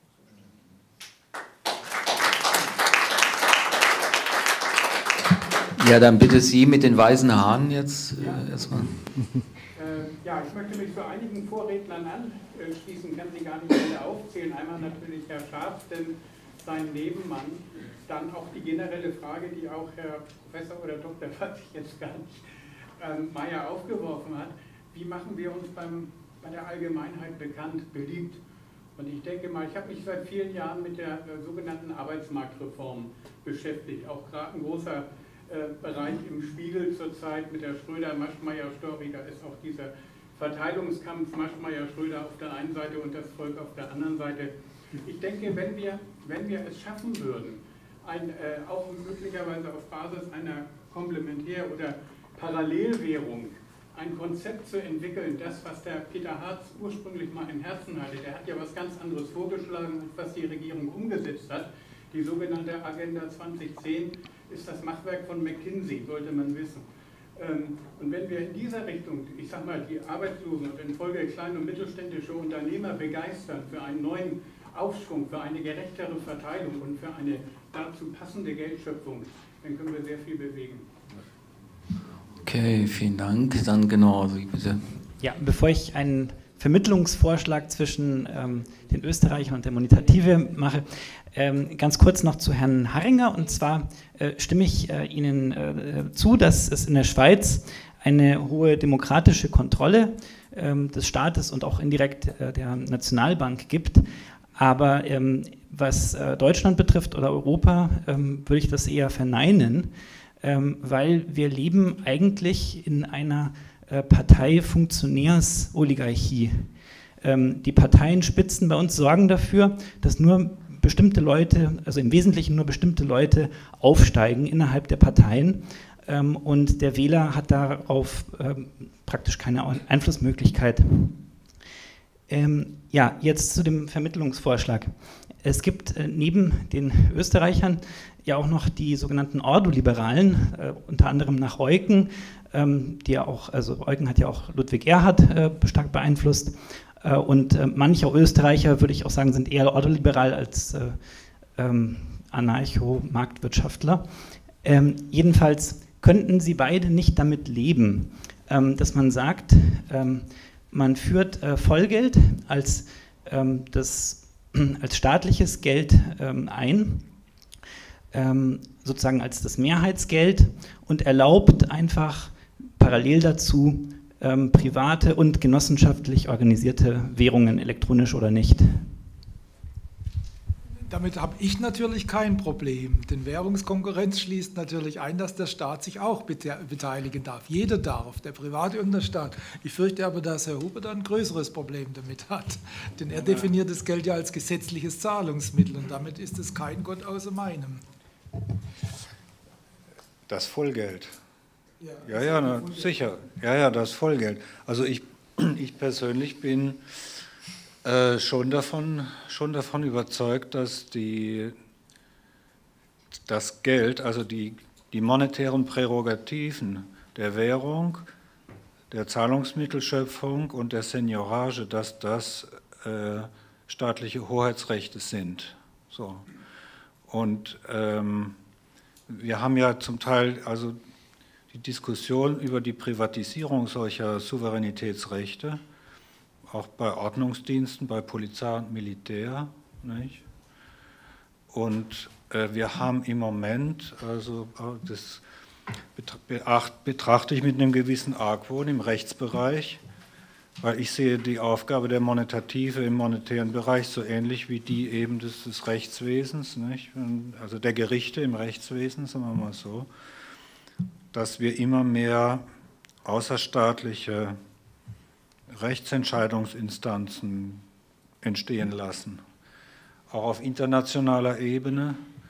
Ja, dann bitte Sie mit den weißen Haaren jetzt äh, erstmal. Äh, ja, ich möchte mich zu einigen Vorrednern anschließen, kann sie gar nicht alle aufzählen. Einmal natürlich Herr Scharf, denn sein Nebenmann. Dann auch die generelle Frage, die auch Herr Professor oder Doktor, weiß ich jetzt gar nicht, ähm, Mayer aufgeworfen hat. Wie machen wir uns beim, bei der Allgemeinheit bekannt, beliebt? Und ich denke mal, ich habe mich seit vielen Jahren mit der äh, sogenannten Arbeitsmarktreform beschäftigt. Auch gerade ein großer äh, Bereich im Spiegel zurzeit mit der Schröder-Maschmeyer-Story. Da ist auch dieser Verteilungskampf Maschmeyer-Schröder auf der einen Seite und das Volk auf der anderen Seite. Ich denke, wenn wir, wenn wir es schaffen würden, ein, äh, auch möglicherweise auf Basis einer Komplementär- oder Parallelwährung ein Konzept zu entwickeln, das, was der Peter Hartz ursprünglich mal im Herzen hatte, der hat ja was ganz anderes vorgeschlagen, als was die Regierung umgesetzt hat. Die sogenannte Agenda zwanzig zehn ist das Machwerk von McKinsey, sollte man wissen. Ähm, und wenn wir in dieser Richtung, ich sag mal, die Arbeitslosen und in Folge kleine und mittelständische Unternehmer begeistern für einen neuen Aufschwung, für eine gerechtere Verteilung und für eine dazu passende Geldschöpfung, dann können wir sehr viel bewegen. Okay, vielen Dank. Dann genau, Sie bitte. Ja, bevor ich einen Vermittlungsvorschlag zwischen ähm, den Österreichern und der Monitative mache, ähm, ganz kurz noch zu Herrn Harringer. Und zwar äh, stimme ich äh, Ihnen äh, zu, dass es in der Schweiz eine hohe demokratische Kontrolle ähm, des Staates und auch indirekt äh, der Nationalbank gibt. Aber ähm, was äh, Deutschland betrifft oder Europa, ähm, würde ich das eher verneinen, ähm, weil wir leben eigentlich in einer äh, Parteifunktionärsoligarchie. Ähm, die Parteienspitzen bei uns sorgen dafür, dass nur bestimmte Leute, also im Wesentlichen nur bestimmte Leute aufsteigen innerhalb der Parteien ähm, und der Wähler hat darauf ähm, praktisch keine Einflussmöglichkeit. Ähm, ja, jetzt zu dem Vermittlungsvorschlag. Es gibt äh, neben den Österreichern ja auch noch die sogenannten Ordoliberalen, äh, unter anderem nach Eucken, ähm, die ja auch, also Eucken hat ja auch Ludwig Erhard äh, stark beeinflusst äh, und äh, manche Österreicher, würde ich auch sagen, sind eher ordoliberal als äh, ähm, Anarcho-Marktwirtschaftler. Ähm, jedenfalls könnten sie beide nicht damit leben, ähm, dass man sagt, ähm, man führt äh, Vollgeld als, ähm, das, als staatliches Geld ähm, ein, ähm, sozusagen als das Mehrheitsgeld und erlaubt einfach parallel dazu ähm, private und genossenschaftlich organisierte Währungen, elektronisch oder nicht. Damit habe ich natürlich kein Problem, denn Währungskonkurrenz schließt natürlich ein, dass der Staat sich auch beteiligen darf. Jeder darf, der Private und der Staat. Ich fürchte aber, dass Herr Huber da ein größeres Problem damit hat, denn er definiert das Geld ja als gesetzliches Zahlungsmittel und damit ist es kein Gott außer meinem. Das Vollgeld. Ja, ja, na, sicher. Ja, ja, das Vollgeld. Also ich, ich persönlich bin Äh, schon davon, schon davon überzeugt, dass die, das Geld, also die, die monetären Prärogativen der Währung, der Zahlungsmittelschöpfung und der Seigneurage, dass das äh, staatliche Hoheitsrechte sind. So. Und ähm, wir haben ja zum Teil also die Diskussion über die Privatisierung solcher Souveränitätsrechte, auch bei Ordnungsdiensten, bei Polizei und Militär. Nicht? Und äh, wir haben im Moment, also das betrachte ich mit einem gewissen Argwohn im Rechtsbereich, Weil ich sehe die Aufgabe der Monetative im monetären Bereich so ähnlich wie die eben des, des Rechtswesens, nicht? Also der Gerichte im Rechtswesen, sagen wir mal so, dass wir immer mehr außerstaatliche Rechtsentscheidungsinstanzen entstehen lassen. Auch auf internationaler Ebene.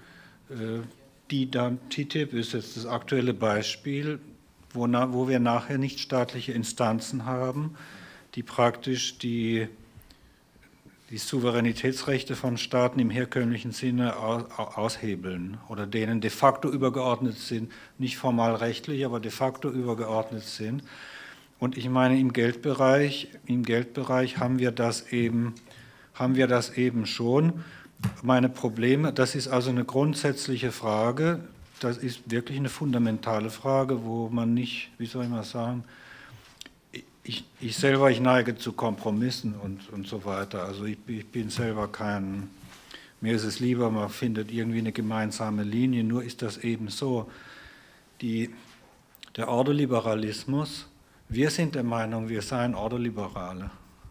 Die dann, T T I P ist jetzt das aktuelle Beispiel, wo, na, wo wir nachher nicht staatliche Instanzen haben, die praktisch die, die Souveränitätsrechte von Staaten im herkömmlichen Sinne aus, aushebeln oder denen de facto übergeordnet sind, nicht formal rechtlich, aber de facto übergeordnet sind. Und ich meine, im Geldbereich, im Geldbereich haben wir das eben, haben wir das eben schon. Meine Probleme, das ist also eine grundsätzliche Frage, das ist wirklich eine fundamentale Frage, wo man nicht, wie soll ich mal sagen, ich, ich selber, ich neige zu Kompromissen und, und so weiter. Also ich, ich bin selber kein, mir ist es lieber, man findet irgendwie eine gemeinsame Linie, nur ist das eben so. Die, der Ordoliberalismus, wir sind der Meinung, wir seien Ordoliberale.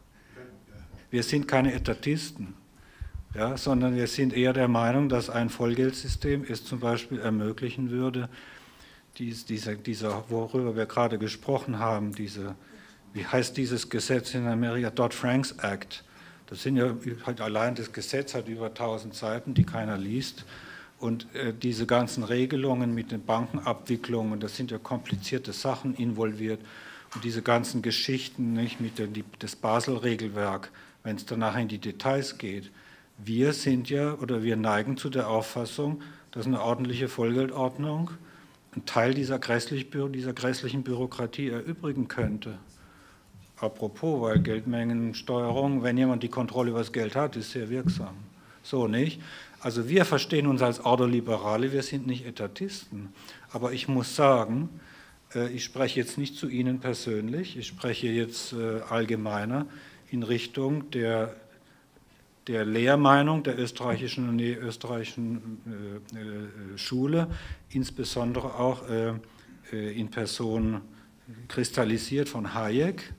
Wir sind keine Etatisten. Ja, sondern wir sind eher der Meinung, dass ein Vollgeldsystem es zum Beispiel ermöglichen würde, dies, dieser, dieser, worüber wir gerade gesprochen haben, diese, wie heißt dieses Gesetz in Amerika, Dodd-Frank Act. Das sind ja, halt allein das Gesetz hat über tausend Seiten, die keiner liest. Und äh, diese ganzen Regelungen mit den Bankenabwicklungen, das sind ja komplizierte Sachen involviert. Und diese ganzen Geschichten, nicht, mit der, die, das Basel-Regelwerk, wenn es danach in die Details geht. Wir sind ja, oder wir neigen zu der Auffassung, dass eine ordentliche Vollgeldordnung einen Teil dieser, grässlich, dieser grässlichen Bürokratie erübrigen könnte. Apropos, weil Geldmengensteuerung, wenn jemand die Kontrolle über das Geld hat, ist sehr wirksam. So nicht? Also wir verstehen uns als Ordoliberale, wir sind nicht Etatisten. Aber ich muss sagen, ich spreche jetzt nicht zu Ihnen persönlich, ich spreche jetzt allgemeiner in Richtung der der Lehrmeinung der österreichischen und österreichischen äh, äh, Schule, insbesondere auch äh, in Person kristallisiert von Hayek.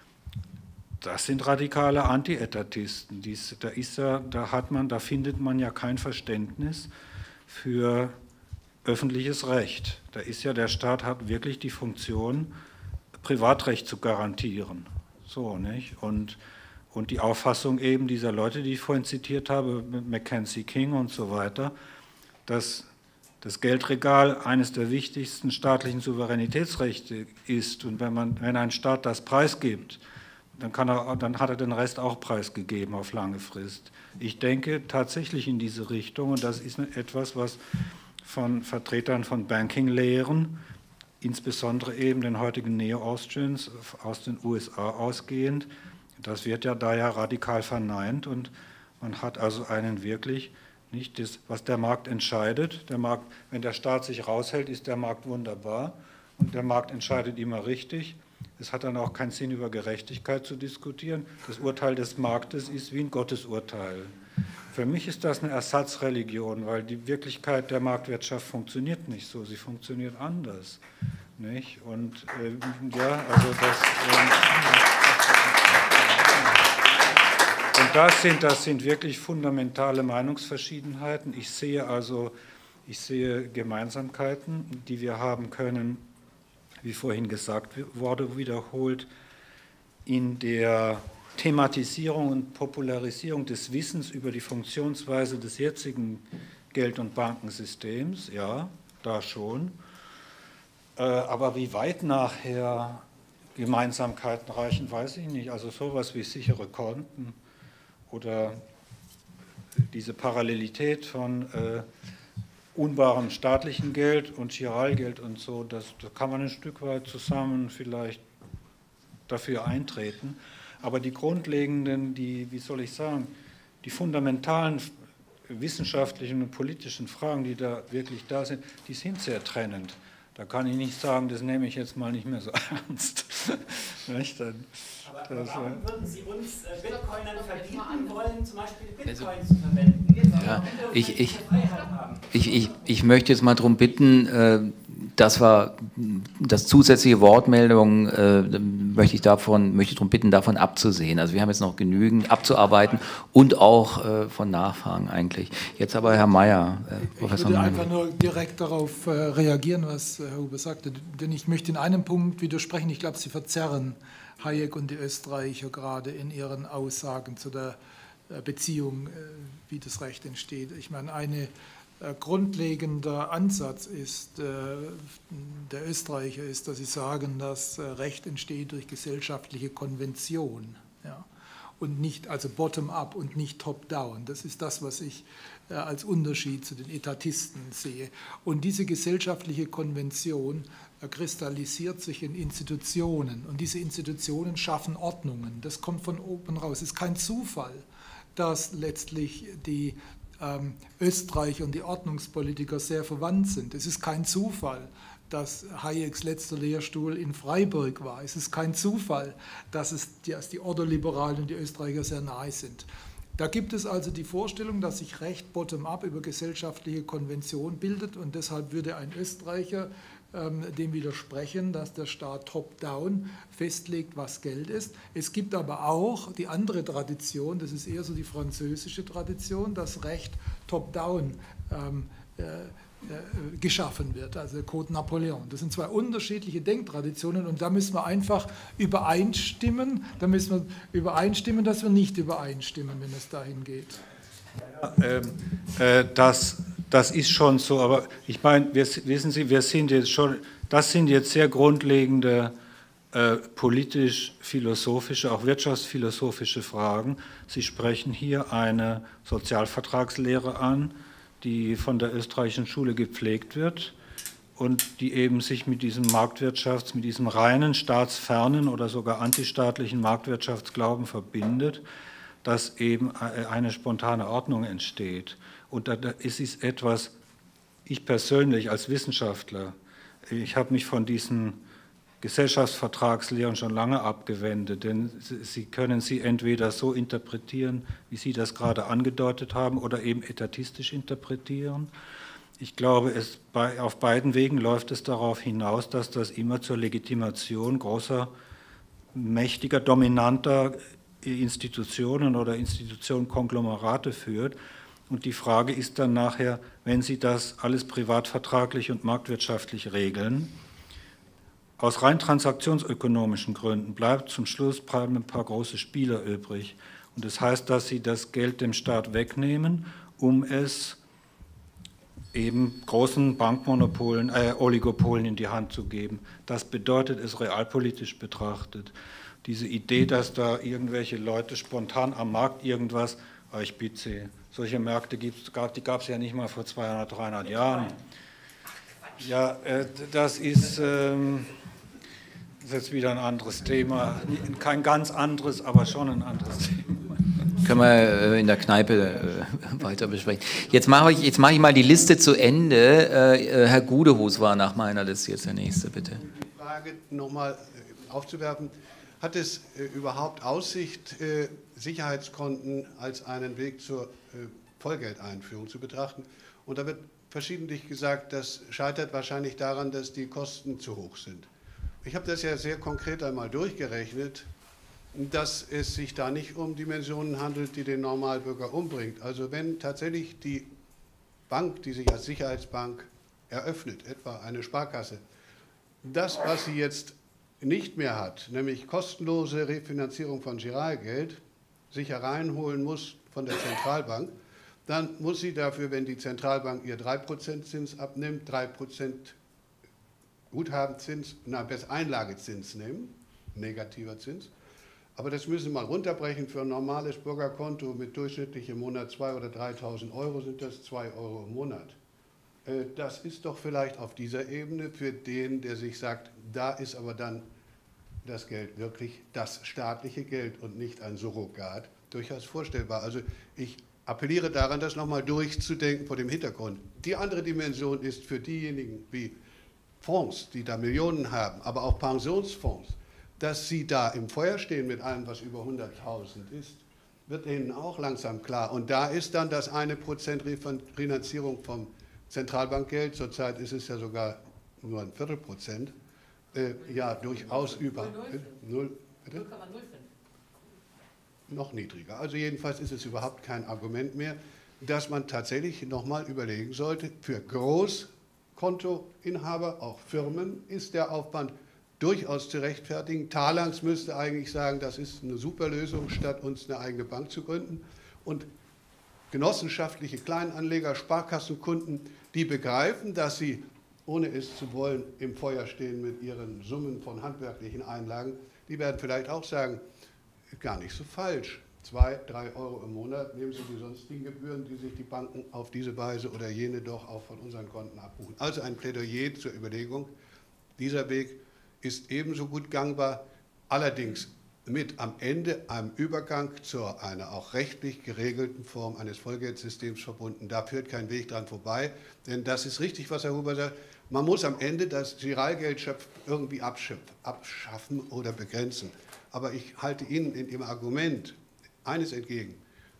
Das sind radikale Anti-Etatisten. Dies, da, ist ja, da, hat man, da findet man ja kein Verständnis für öffentliches Recht. Da ist ja, der Staat hat wirklich die Funktion, Privatrecht zu garantieren. So, nicht? Und Und die Auffassung eben dieser Leute, die ich vorhin zitiert habe, Mackenzie King und so weiter, dass das Geldregal eines der wichtigsten staatlichen Souveränitätsrechte ist. Und wenn, man, wenn ein Staat das preisgibt, dann, kann er, dann hat er den Rest auch preisgegeben auf lange Frist. Ich denke tatsächlich in diese Richtung, und das ist etwas, was von Vertretern von Banking-Lehren, insbesondere eben den heutigen Neo-Austrians aus den U S A ausgehend, das wird ja da ja radikal verneint und man hat also einen wirklich nicht das, was der Markt entscheidet. Der Markt, wenn der Staat sich raushält, ist der Markt wunderbar und der Markt entscheidet immer richtig. Es hat dann auch keinen Sinn, über Gerechtigkeit zu diskutieren. Das Urteil des Marktes ist wie ein Gottesurteil. Für mich ist das eine Ersatzreligion, weil die Wirklichkeit der Marktwirtschaft funktioniert nicht so, sie funktioniert anders. Nicht? Und äh, ja, also das... Äh, Und das sind, das sind wirklich fundamentale Meinungsverschiedenheiten. Ich sehe also, ich sehe Gemeinsamkeiten, die wir haben können, wie vorhin gesagt wurde, wiederholt, in der Thematisierung und Popularisierung des Wissens über die Funktionsweise des jetzigen Geld- und Bankensystems, ja, da schon. Aber wie weit nachher Gemeinsamkeiten reichen, weiß ich nicht. Also sowas wie sichere Konten oder diese Parallelität von äh, unbarem staatlichen Geld und Giralgeld und so, das, da kann man ein Stück weit zusammen vielleicht dafür eintreten. Aber die grundlegenden, die, wie soll ich sagen, die fundamentalen wissenschaftlichen und politischen Fragen, die da wirklich da sind, die sind sehr trennend. Da kann ich nicht sagen, das nehme ich jetzt mal nicht mehr so ernst. Nicht? Dann, Aber das, warum würden Sie uns äh, Bitcoinern verbieten wollen, zum Beispiel Bitcoin also, zu verwenden? Ja, ich, ich, ich, ich, ich möchte jetzt mal darum bitten, das war das zusätzliche Wortmeldung, äh, möchte ich davon, möchte ich darum bitten, davon abzusehen. Also wir haben jetzt noch genügend abzuarbeiten und auch äh, von Nachfragen eigentlich. Jetzt aber Herr Mayer, äh, Professor Ich würde Mayer. einfach nur direkt darauf äh, reagieren, was Herr Huber sagte, denn ich möchte in einem Punkt widersprechen. Ich glaube, Sie verzerren Hayek und die Österreicher gerade in ihren Aussagen zu der äh, Beziehung, äh, wie das Recht entsteht. Ich meine, eine Äh, grundlegender Ansatz ist, äh, der Österreicher ist, dass sie sagen, dass äh, Recht entsteht durch gesellschaftliche Konvention, ja, und nicht, also bottom-up und nicht top-down. Das ist das, was ich äh, als Unterschied zu den Etatisten sehe. Und diese gesellschaftliche Konvention äh, kristallisiert sich in Institutionen und diese Institutionen schaffen Ordnungen. Das kommt von oben raus. Es ist kein Zufall, dass letztlich die Ähm, Österreich und die Ordnungspolitiker sehr verwandt sind. Es ist kein Zufall, dass Hayeks letzter Lehrstuhl in Freiburg war. Es ist kein Zufall, dass, es, dass die Ordoliberalen und die Österreicher sehr nahe sind. Da gibt es also die Vorstellung, dass sich Recht bottom-up über gesellschaftliche Konvention bildet und deshalb würde ein Österreicher ähm, dem widersprechen, dass der Staat top-down festlegt, was Geld ist. Es gibt aber auch die andere Tradition, das ist eher so die französische Tradition, dass Recht top-down ähm, äh, äh, geschaffen wird, also der Code Napoleon. Das sind zwei unterschiedliche Denktraditionen und da müssen wir einfach übereinstimmen, da müssen wir übereinstimmen, dass wir nicht übereinstimmen, wenn es dahin geht. Ja, ähm, äh, das Das ist schon so, aber ich meine, wir, wissen Sie, wir sind jetzt schon, das sind jetzt sehr grundlegende äh, politisch-philosophische, auch wirtschaftsphilosophische Fragen. Sie sprechen hier eine Sozialvertragslehre an, die von der österreichischen Schule gepflegt wird und die eben sich mit diesem Marktwirtschafts-, mit diesem reinen staatsfernen oder sogar antistaatlichen Marktwirtschaftsglauben verbindet, dass eben eine spontane Ordnung entsteht. Und es ist etwas, ich persönlich als Wissenschaftler, ich habe mich von diesen Gesellschaftsvertragslehren schon lange abgewendet, denn sie können sie entweder so interpretieren, wie Sie das gerade angedeutet haben, oder eben etatistisch interpretieren. Ich glaube, es bei, auf beiden Wegen läuft es darauf hinaus, dass das immer zur Legitimation großer, mächtiger, dominanter Institutionen oder Institutionenkonglomerate führt. Und die Frage ist dann nachher, wenn Sie das alles privatvertraglich und marktwirtschaftlich regeln, aus rein transaktionsökonomischen Gründen bleibt zum Schluss bleiben ein paar große Spieler übrig. Und das heißt, dass Sie das Geld dem Staat wegnehmen, um es eben großen Bankmonopolen, äh, Oligopolen in die Hand zu geben. Das bedeutet es realpolitisch betrachtet. Diese Idee, dass da irgendwelche Leute spontan am Markt irgendwas, aber ich bitte Sie, solche Märkte gibt's, die gab es ja nicht mal vor zweihundert, dreihundert Jahren. Ja, äh, das ist, ähm, das ist jetzt wieder ein anderes Thema. Kein ganz anderes, aber schon ein anderes Thema. Können wir äh, in der Kneipe äh, weiter besprechen. Jetzt mache ich, jetzt mache ich mal die Liste zu Ende. Äh, Herr Gudehus war nach meiner Liste jetzt der Nächste, bitte. Die Frage nochmal aufzuwerfen. Hat es äh, überhaupt Aussicht, äh, Sicherheitskonten als einen Weg zur äh, Vollgeldeinführung zu betrachten? Und da wird verschiedentlich gesagt, das scheitert wahrscheinlich daran, dass die Kosten zu hoch sind. Ich habe das ja sehr konkret einmal durchgerechnet, dass es sich da nicht um Dimensionen handelt, die den Normalbürger umbringt. Also wenn tatsächlich die Bank, die sich als Sicherheitsbank eröffnet, etwa eine Sparkasse, das, was sie jetzt nicht mehr hat, nämlich kostenlose Refinanzierung von Giralgeld, sich hereinholen muss von der Zentralbank, dann muss sie dafür, wenn die Zentralbank ihr drei Prozent Zins abnimmt, drei Prozent Guthabenzins, na, besser Einlagezins nehmen, negativer Zins. Aber das müssen wir mal runterbrechen. Für ein normales Bürgerkonto mit durchschnittlichem Monat zweitausend oder dreitausend Euro sind das zwei Euro im Monat. Das ist doch vielleicht auf dieser Ebene für den, der sich sagt, da ist aber dann das Geld wirklich das staatliche Geld und nicht ein Surrogat, durchaus vorstellbar. Also ich appelliere daran, das nochmal durchzudenken vor dem Hintergrund. Die andere Dimension ist für diejenigen wie Fonds, die da Millionen haben, aber auch Pensionsfonds, dass sie da im Feuer stehen mit allem, was über hunderttausend ist, wird ihnen auch langsam klar. Und da ist dann das eine Prozent Refinanzierung vom Zentralbankgeld, zurzeit ist es ja sogar nur ein Viertelprozent, äh, ja durchaus über null Komma null fünf. Noch niedriger. Also jedenfalls ist es überhaupt kein Argument mehr, dass man tatsächlich nochmal überlegen sollte, für Großkontoinhaber, auch Firmen, ist der Aufwand durchaus zu rechtfertigen. Talanx müsste eigentlich sagen, das ist eine super Lösung, statt uns eine eigene Bank zu gründen. Und genossenschaftliche Kleinanleger, Sparkassenkunden, die begreifen, dass sie, ohne es zu wollen, im Feuer stehen mit ihren Summen von handwerklichen Einlagen, die werden vielleicht auch sagen, gar nicht so falsch. Zwei, drei Euro im Monat nehmen Sie die sonstigen Gebühren, die sich die Banken auf diese Weise oder jene doch auch von unseren Konten abbuchen. Also ein Plädoyer zur Überlegung, dieser Weg ist ebenso gut gangbar, allerdings mit am Ende einem Übergang zu einer auch rechtlich geregelten Form eines Vollgeldsystems verbunden. Da führt kein Weg dran vorbei, denn das ist richtig, was Herr Huber sagt, man muss am Ende das Giralgeld irgendwie abschaffen oder begrenzen. Aber ich halte Ihnen in Ihrem Argument eines entgegen.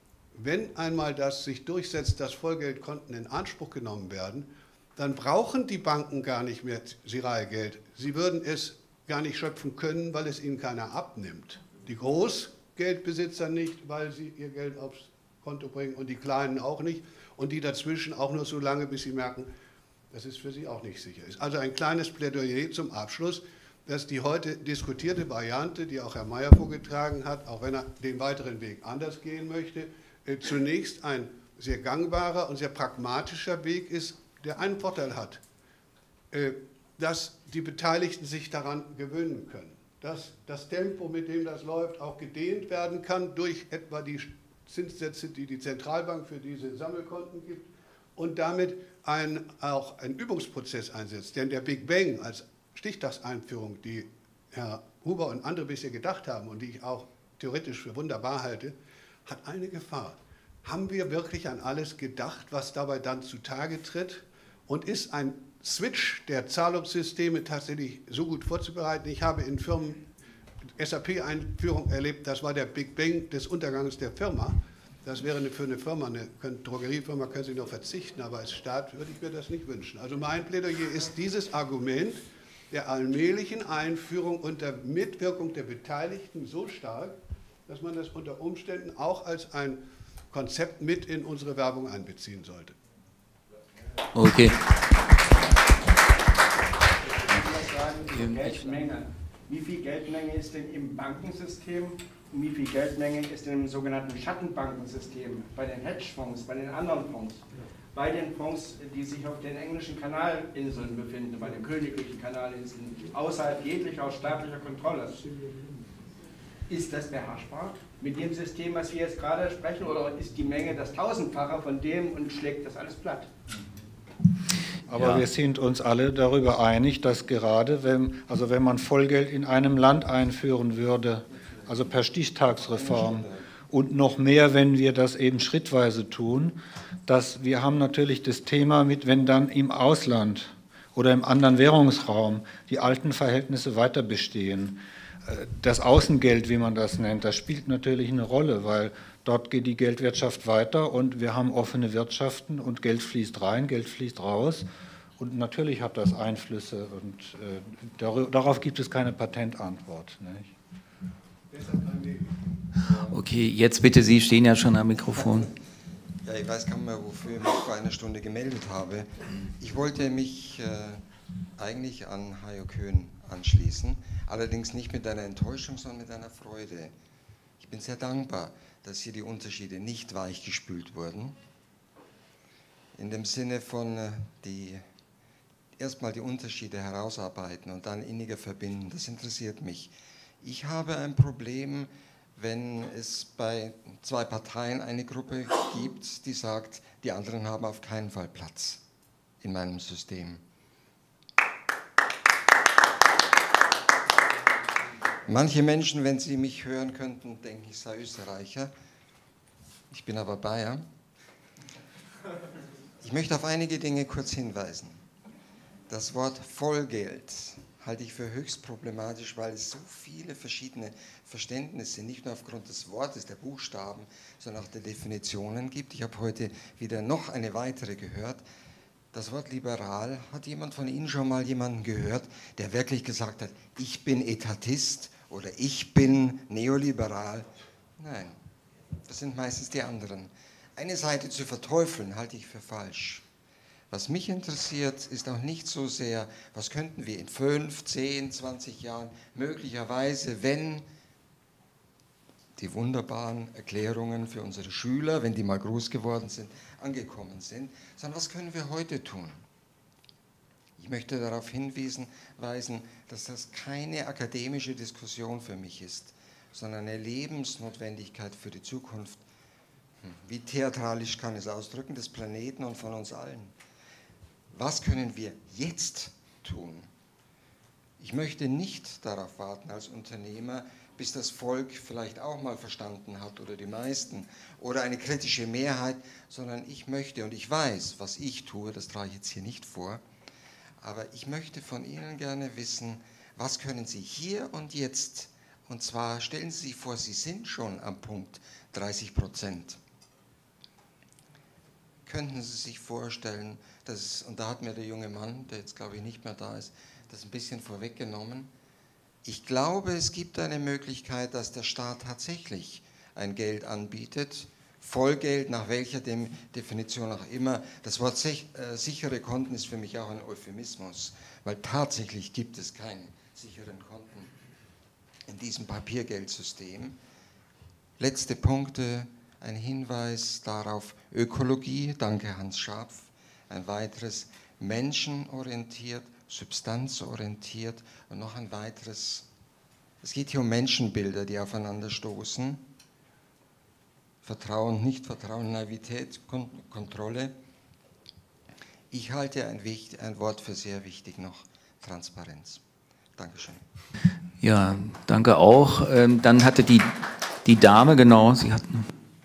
Wenn einmal das sich durchsetzt, dass Vollgeldkonten in Anspruch genommen werden, dann brauchen die Banken gar nicht mehr Giralgeld. Sie würden es gar nicht schöpfen können, weil es ihnen keiner abnimmt. Die Großgeldbesitzer nicht, weil sie ihr Geld aufs Konto bringen und die Kleinen auch nicht und die dazwischen auch nur so lange, bis sie merken, dass es für sie auch nicht sicher ist. Also ein kleines Plädoyer zum Abschluss, dass die heute diskutierte Variante, die auch Herr Mayer vorgetragen hat, auch wenn er den weiteren Weg anders gehen möchte, äh, zunächst ein sehr gangbarer und sehr pragmatischer Weg ist, der einen Vorteil hat, äh, dass die Beteiligten sich daran gewöhnen können, dass das Tempo, mit dem das läuft, auch gedehnt werden kann durch etwa die Zinssätze, die die Zentralbank für diese Sammelkonten gibt und damit ein, auch ein Übungsprozess einsetzt. Denn der Big Bang als Stichtagseinführung, die Herr Huber und andere bisher gedacht haben und die ich auch theoretisch für wunderbar halte, hat eine Gefahr. Haben wir wirklich an alles gedacht, was dabei dann zutage tritt? Und ist ein Switch der Zahlungssysteme tatsächlich so gut vorzubereiten? Ich habe in Firmen S A P-Einführung erlebt, das war der Big Bang des Untergangs der Firma. Das wäre für eine Firma, eine Drogeriefirma können Sie noch verzichten, aber als Staat würde ich mir das nicht wünschen. Also mein Plädoyer ist dieses Argument der allmählichen Einführung unter Mitwirkung der Beteiligten so stark, dass man das unter Umständen auch als ein Konzept mit in unsere Werbung einbeziehen sollte. Okay. Geldmenge. Wie viel Geldmenge ist denn im Bankensystem und wie viel Geldmenge ist denn im sogenannten Schattenbankensystem, bei den Hedgefonds, bei den anderen Fonds, bei den Fonds, die sich auf den englischen Kanalinseln befinden, bei den königlichen Kanalinseln, außerhalb jeglicher staatlicher Kontrolle. Ist das beherrschbar mit dem System, was wir jetzt gerade sprechen, oder ist die Menge das Tausendfache von dem und schlägt das alles platt? Aber Ja. wir sind uns alle darüber einig, dass gerade, wenn, also wenn man Vollgeld in einem Land einführen würde, also per Stichtagsreform und noch mehr, wenn wir das eben schrittweise tun, dass wir haben natürlich das Thema mit, wenn dann im Ausland oder im anderen Währungsraum die alten Verhältnisse weiter bestehen. Das Außengeld, wie man das nennt, das spielt natürlich eine Rolle, weil dort geht die Geldwirtschaft weiter und wir haben offene Wirtschaften und Geld fließt rein, Geld fließt raus und natürlich hat das Einflüsse und äh, dar darauf gibt es keine Patentantwort. Nicht? Okay, jetzt bitte, Sie stehen ja schon am Mikrofon. Ja, ich weiß gar nicht mehr, wofür ich mich vor einer Stunde gemeldet habe. Ich wollte mich äh, eigentlich an Hajo Köhn anschließen, allerdings nicht mit einer Enttäuschung, sondern mit einer Freude. Ich bin sehr dankbar, dass hier die Unterschiede nicht weichgespült wurden. In dem Sinne von äh, die, erstmal die Unterschiede herausarbeiten und dann inniger verbinden, das interessiert mich. Ich habe ein Problem, wenn es bei zwei Parteien eine Gruppe gibt, die sagt, die anderen haben auf keinen Fall Platz in meinem System. Manche Menschen, wenn sie mich hören könnten, denken, ich sei Österreicher. Ich bin aber Bayer. Ich möchte auf einige Dinge kurz hinweisen. Das Wort Vollgeld halte ich für höchst problematisch, weil es so viele verschiedene Verständnisse, nicht nur aufgrund des Wortes, der Buchstaben, sondern auch der Definitionen gibt. Ich habe heute wieder noch eine weitere gehört. Das Wort liberal, hat jemand von Ihnen schon mal jemanden gehört, der wirklich gesagt hat, ich bin Etatist oder ich bin neoliberal? Nein, das sind meistens die anderen. Eine Seite zu verteufeln, halte ich für falsch. Was mich interessiert, ist auch nicht so sehr, was könnten wir in fünf, zehn, zwanzig Jahren möglicherweise, wenn die wunderbaren Erklärungen für unsere Schüler, wenn die mal groß geworden sind, angekommen sind, sondern was können wir heute tun? Ich möchte darauf hinweisen, dass das keine akademische Diskussion für mich ist, sondern eine Lebensnotwendigkeit für die Zukunft. Wie theatralisch kann es ausdrücken, des Planeten und von uns allen. Was können wir jetzt tun? Ich möchte nicht darauf warten als Unternehmer, bis das Volk vielleicht auch mal verstanden hat oder die meisten oder eine kritische Mehrheit, sondern ich möchte und ich weiß, was ich tue, das trage ich jetzt hier nicht vor, aber ich möchte von Ihnen gerne wissen, was können Sie hier und jetzt, und zwar stellen Sie sich vor, Sie sind schon am Punkt dreißig Prozent. Könnten Sie sich vorstellen, dass, und da hat mir der junge Mann, der jetzt glaube ich nicht mehr da ist, das ein bisschen vorweggenommen. Ich glaube, es gibt eine Möglichkeit, dass der Staat tatsächlich ein Geld anbietet, Vollgeld, nach welcher dem Definition auch immer. Das Wort sich, äh, sichere Konten ist für mich auch ein Euphemismus, weil tatsächlich gibt es keine sicheren Konten in diesem Papiergeldsystem. Letzte Punkte, ein Hinweis darauf, Ökologie, danke Hans Scharpf, ein weiteres, menschenorientiert, substanzorientiert und noch ein weiteres, es geht hier um Menschenbilder, die aufeinander stoßen. Vertrauen, Nichtvertrauen, Naivität, Kon Kontrolle. Ich halte ein, ein Wort für sehr wichtig noch, Transparenz. Dankeschön. Ja, danke auch. Ähm, dann hatte die, die Dame, genau, sie hatten...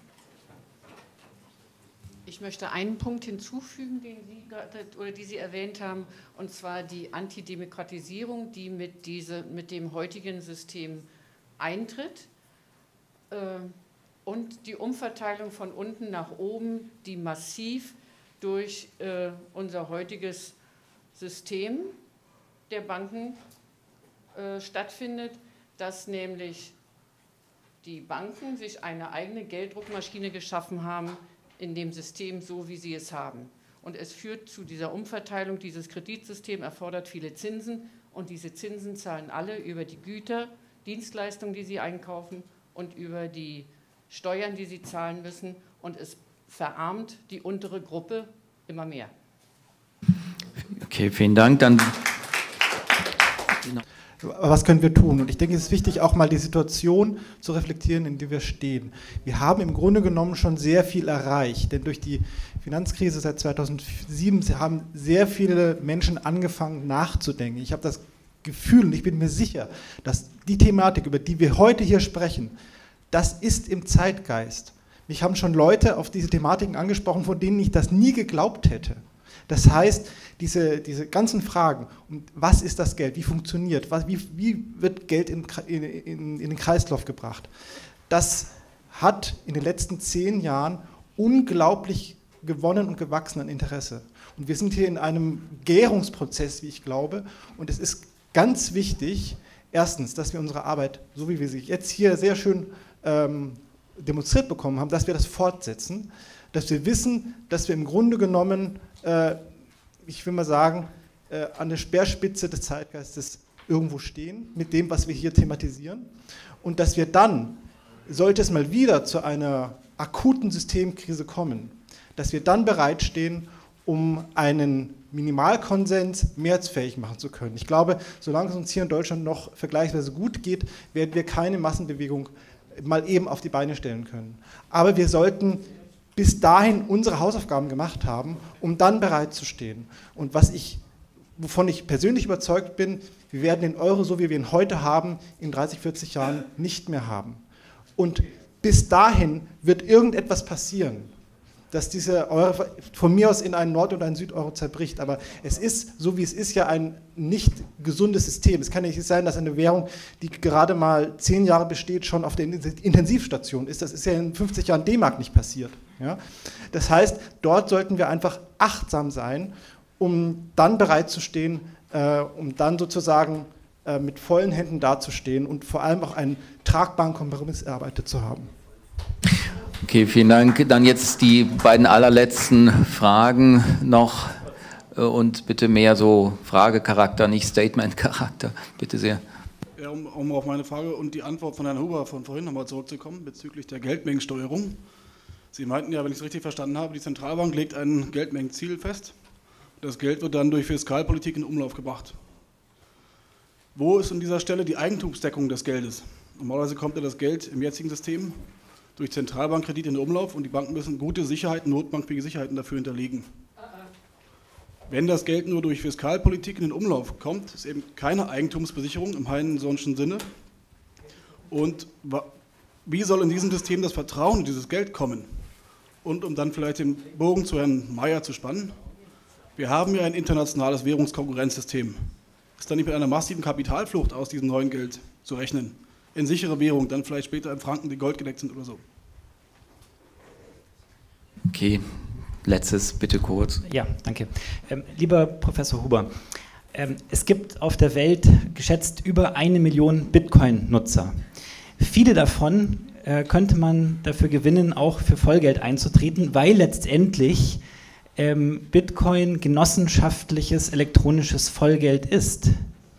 Ich möchte einen Punkt hinzufügen, den Sie oder die Sie erwähnt haben, und zwar die Antidemokratisierung, die mit, diese, mit dem heutigen System eintritt, äh, und die Umverteilung von unten nach oben, die massiv durch äh, unser heutiges System der Banken äh, stattfindet, dass nämlich die Banken sich eine eigene Gelddruckmaschine geschaffen haben, in dem System, so wie sie es haben. Und es führt zu dieser Umverteilung. Dieses Kreditsystem erfordert viele Zinsen und diese Zinsen zahlen alle über die Güter, Dienstleistungen, die sie einkaufen und über die Steuern, die sie zahlen müssen, und es verarmt die untere Gruppe immer mehr. Okay, vielen Dank. Dann was können wir tun? Und ich denke, es ist wichtig, auch mal die Situation zu reflektieren, in der wir stehen. Wir haben im Grunde genommen schon sehr viel erreicht, denn durch die Finanzkrise seit zweitausendsieben haben sehr viele Menschen angefangen nachzudenken. Ich habe das Gefühl und ich bin mir sicher, dass die Thematik, über die wir heute hier sprechen, das ist im Zeitgeist. Mich haben schon Leute auf diese Thematiken angesprochen, von denen ich das nie geglaubt hätte. Das heißt, diese, diese ganzen Fragen, was ist das Geld, wie funktioniert, was, wie, wie wird Geld in, in, in den Kreislauf gebracht, das hat in den letzten zehn Jahren unglaublich gewonnen und gewachsen an Interesse. Und wir sind hier in einem Gärungsprozess, wie ich glaube, und es ist ganz wichtig, erstens, dass wir unsere Arbeit, so wie wir sie jetzt hier sehr schön ähm, demonstriert bekommen haben, dass wir das fortsetzen, dass wir wissen, dass wir im Grunde genommen, äh, ich will mal sagen, äh, an der Speerspitze des Zeitgeistes irgendwo stehen, mit dem, was wir hier thematisieren, und dass wir dann, sollte es mal wieder zu einer akuten Systemkrise kommen, dass wir dann bereitstehen, um einen Minimalkonsens mehrheitsfähig machen zu können. Ich glaube, solange es uns hier in Deutschland noch vergleichsweise gut geht, werden wir keine Massenbewegung mal eben auf die Beine stellen können. Aber wir sollten bis dahin unsere Hausaufgaben gemacht haben, um dann bereit zu stehen. Und was ich, wovon ich persönlich überzeugt bin, wir werden den Euro, so wie wir ihn heute haben, in dreißig, vierzig Jahren nicht mehr haben. Und bis dahin wird irgendetwas passieren, dass diese Euro von mir aus in einen Nord- und einen Südeuro zerbricht. Aber es ist, so wie es ist, ja ein nicht gesundes System. Es kann ja nicht sein, dass eine Währung, die gerade mal zehn Jahre besteht, schon auf der Intensivstation ist. Das ist ja in fünfzig Jahren D-Mark nicht passiert. Ja? Das heißt, dort sollten wir einfach achtsam sein um dann bereitzustehen, äh, um dann sozusagen äh, mit vollen Händen dazustehen und vor allem auch einen tragbaren Kompromiss erarbeitet zu haben. Okay, vielen Dank. Dann jetzt die beiden allerletzten Fragen noch äh, und bitte mehr so Fragecharakter, nicht Statement-Charakter. Bitte sehr. Ja, um, um auf meine Frage und die Antwort von Herrn Huber von vorhin nochmal zurückzukommen bezüglich der Geldmengensteuerung. Sie meinten ja, wenn ich es richtig verstanden habe, die Zentralbank legt ein Geldmengenziel fest. Das Geld wird dann durch Fiskalpolitik in Umlauf gebracht. Wo ist an dieser Stelle die Eigentumsdeckung des Geldes? Normalerweise kommt ja das Geld im jetzigen System durch Zentralbankkredite in den Umlauf und die Banken müssen gute Sicherheiten, notbankfähige Sicherheiten dafür hinterlegen. Wenn das Geld nur durch Fiskalpolitik in den Umlauf kommt, ist eben keine Eigentumsbesicherung im Heinsonschen Sinne. Und wie soll in diesem System das Vertrauen in dieses Geld kommen? Und um dann vielleicht den Bogen zu Herrn Mayer zu spannen, wir haben ja ein internationales Währungskonkurrenzsystem. Ist da nicht mit einer massiven Kapitalflucht aus diesem neuen Geld zu rechnen? In sichere Währung, dann vielleicht später in Franken, die goldgedeckt sind oder so. Okay, letztes bitte kurz. Ja, danke. Ähm, lieber Professor Huber, ähm, es gibt auf der Welt geschätzt über eine Million Bitcoin-Nutzer. Viele davon äh, könnte man dafür gewinnen, auch für Vollgeld einzutreten, weil letztendlich ähm, Bitcoin genossenschaftliches elektronisches Vollgeld ist.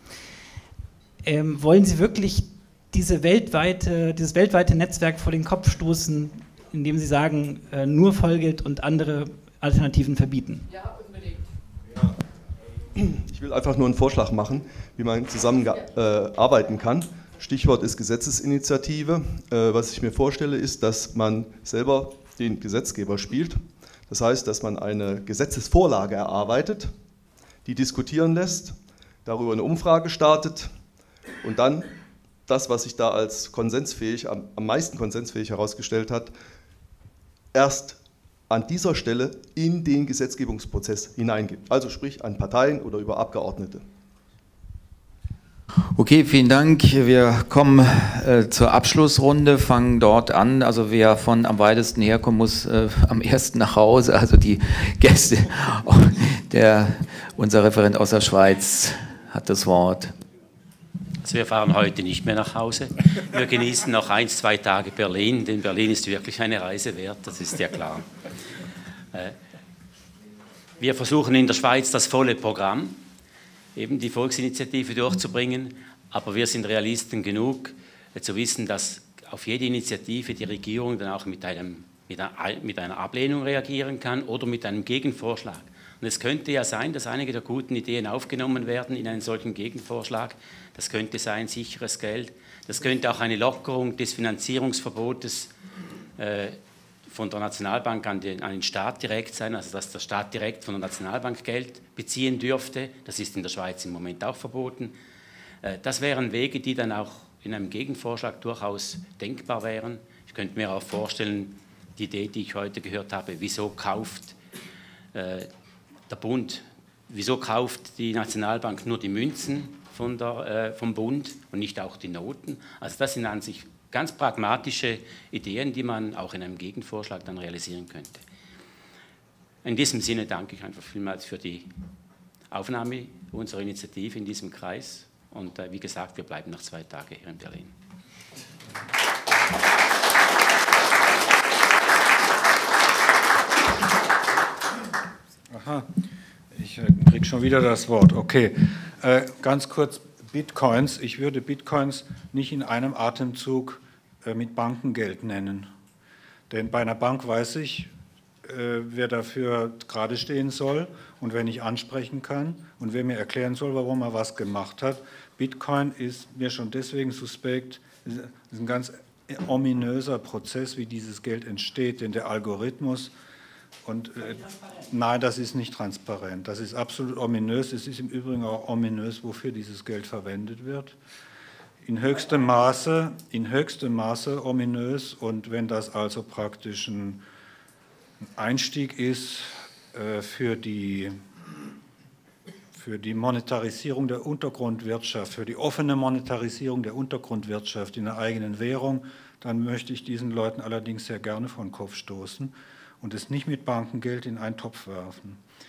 Ähm, wollen Sie wirklich diese weltweite, dieses weltweite Netzwerk vor den Kopf stoßen, indem Sie sagen, äh, nur Vollgeld und andere Alternativen verbieten? Ja, unbedingt. Ich will einfach nur einen Vorschlag machen, wie man zusammen äh, arbeiten kann. Stichwort ist Gesetzesinitiative. Äh, was ich mir vorstelle, ist, dass man selber den Gesetzgeber spielt. Das heißt, dass man eine Gesetzesvorlage erarbeitet, die diskutieren lässt, darüber eine Umfrage startet und dann das, was sich da als konsensfähig, am, am meisten konsensfähig herausgestellt hat, erst an dieser Stelle in den Gesetzgebungsprozess hineingibt. Also sprich an Parteien oder über Abgeordnete. Okay, vielen Dank. Wir kommen äh, zur Abschlussrunde, fangen dort an. Also wer von am weitesten herkommt, muss äh, am ersten nach Hause. Also die Gäste, der, unser Referent aus der Schweiz hat das Wort. Also wir fahren heute nicht mehr nach Hause. Wir genießen noch ein, zwei Tage Berlin, denn Berlin ist wirklich eine Reise wert, das ist ja klar. Wir versuchen in der Schweiz das volle Programm, eben die Volksinitiative durchzubringen, aber wir sind Realisten genug, zu wissen, dass auf jede Initiative die Regierung dann auch mit, einem, mit, einer, mit einer Ablehnung reagieren kann oder mit einem Gegenvorschlag. Und es könnte ja sein, dass einige der guten Ideen aufgenommen werden in einen solchen Gegenvorschlag. Das könnte sein sicheres Geld. Das könnte auch eine Lockerung des Finanzierungsverbotes äh, von der Nationalbank an den, an den Staat direkt sein, also dass der Staat direkt von der Nationalbank Geld beziehen dürfte. Das ist in der Schweiz im Moment auch verboten. Äh, das wären Wege, die dann auch in einem Gegenvorschlag durchaus denkbar wären. Ich könnte mir auch vorstellen, die Idee, die ich heute gehört habe, wieso kauft äh, der Bund, wieso kauft die Nationalbank nur die Münzen von der, äh, vom Bund und nicht auch die Noten? Also das sind an sich ganz pragmatische Ideen, die man auch in einem Gegenvorschlag dann realisieren könnte. In diesem Sinne danke ich einfach vielmals für die Aufnahme unserer Initiative in diesem Kreis und äh, wie gesagt, wir bleiben noch zwei Tage hier in Berlin. Aha, ich äh, kriege schon wieder das Wort. Okay, äh, ganz kurz Bitcoins. Ich würde Bitcoins nicht in einem Atemzug äh, mit Bankengeld nennen. Denn bei einer Bank weiß ich, äh, wer dafür gerade stehen soll und wer nicht ansprechen kann und wer mir erklären soll, warum er was gemacht hat. Bitcoin ist mir schon deswegen suspekt. Es ist ein ganz ominöser Prozess, wie dieses Geld entsteht, denn der Algorithmus und äh, nein, das ist nicht transparent. Das ist absolut ominös. Es ist im Übrigen auch ominös, wofür dieses Geld verwendet wird. In höchstem Maße, in höchstem Maße ominös. Und wenn das also praktisch ein Einstieg ist äh, für die, für die Monetarisierung der Untergrundwirtschaft, für die offene Monetarisierung der Untergrundwirtschaft in der eigenen Währung, dann möchte ich diesen Leuten allerdings sehr gerne vor den Kopf stoßen und es nicht mit Bankengeld in einen Topf werfen.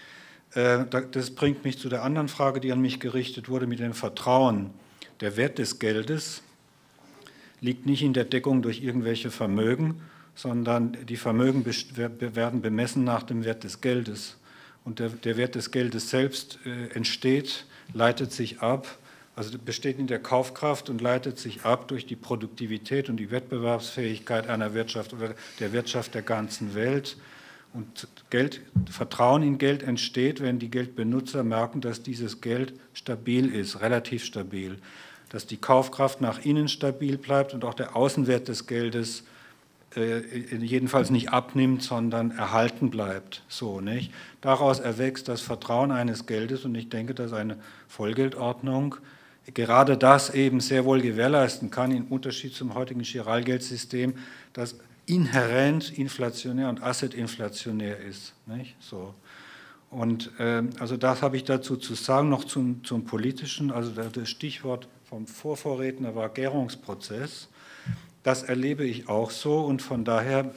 Das bringt mich zu der anderen Frage, die an mich gerichtet wurde, mit dem Vertrauen. Der Wert des Geldes liegt nicht in der Deckung durch irgendwelche Vermögen, sondern die Vermögen werden bemessen nach dem Wert des Geldes. Und der, der Wert des Geldes selbst äh, entsteht, leitet sich ab, also besteht in der Kaufkraft und leitet sich ab durch die Produktivität und die Wettbewerbsfähigkeit einer Wirtschaft oder der Wirtschaft der ganzen Welt. Und Geld, Vertrauen in Geld entsteht, wenn die Geldbenutzer merken, dass dieses Geld stabil ist, relativ stabil, dass die Kaufkraft nach innen stabil bleibt und auch der Außenwert des Geldes äh, jedenfalls nicht abnimmt, sondern erhalten bleibt. So, nicht? Daraus erwächst das Vertrauen eines Geldes und ich denke, dass eine Vollgeldordnung gerade das eben sehr wohl gewährleisten kann, im Unterschied zum heutigen Chiralgeldsystem, das inhärent inflationär und assetinflationär ist. Nicht? So. Und äh, also das habe ich dazu zu sagen, noch zum, zum Politischen, also das Stichwort vom Vorvorredner war Gärungsprozess. Das erlebe ich auch so und von daher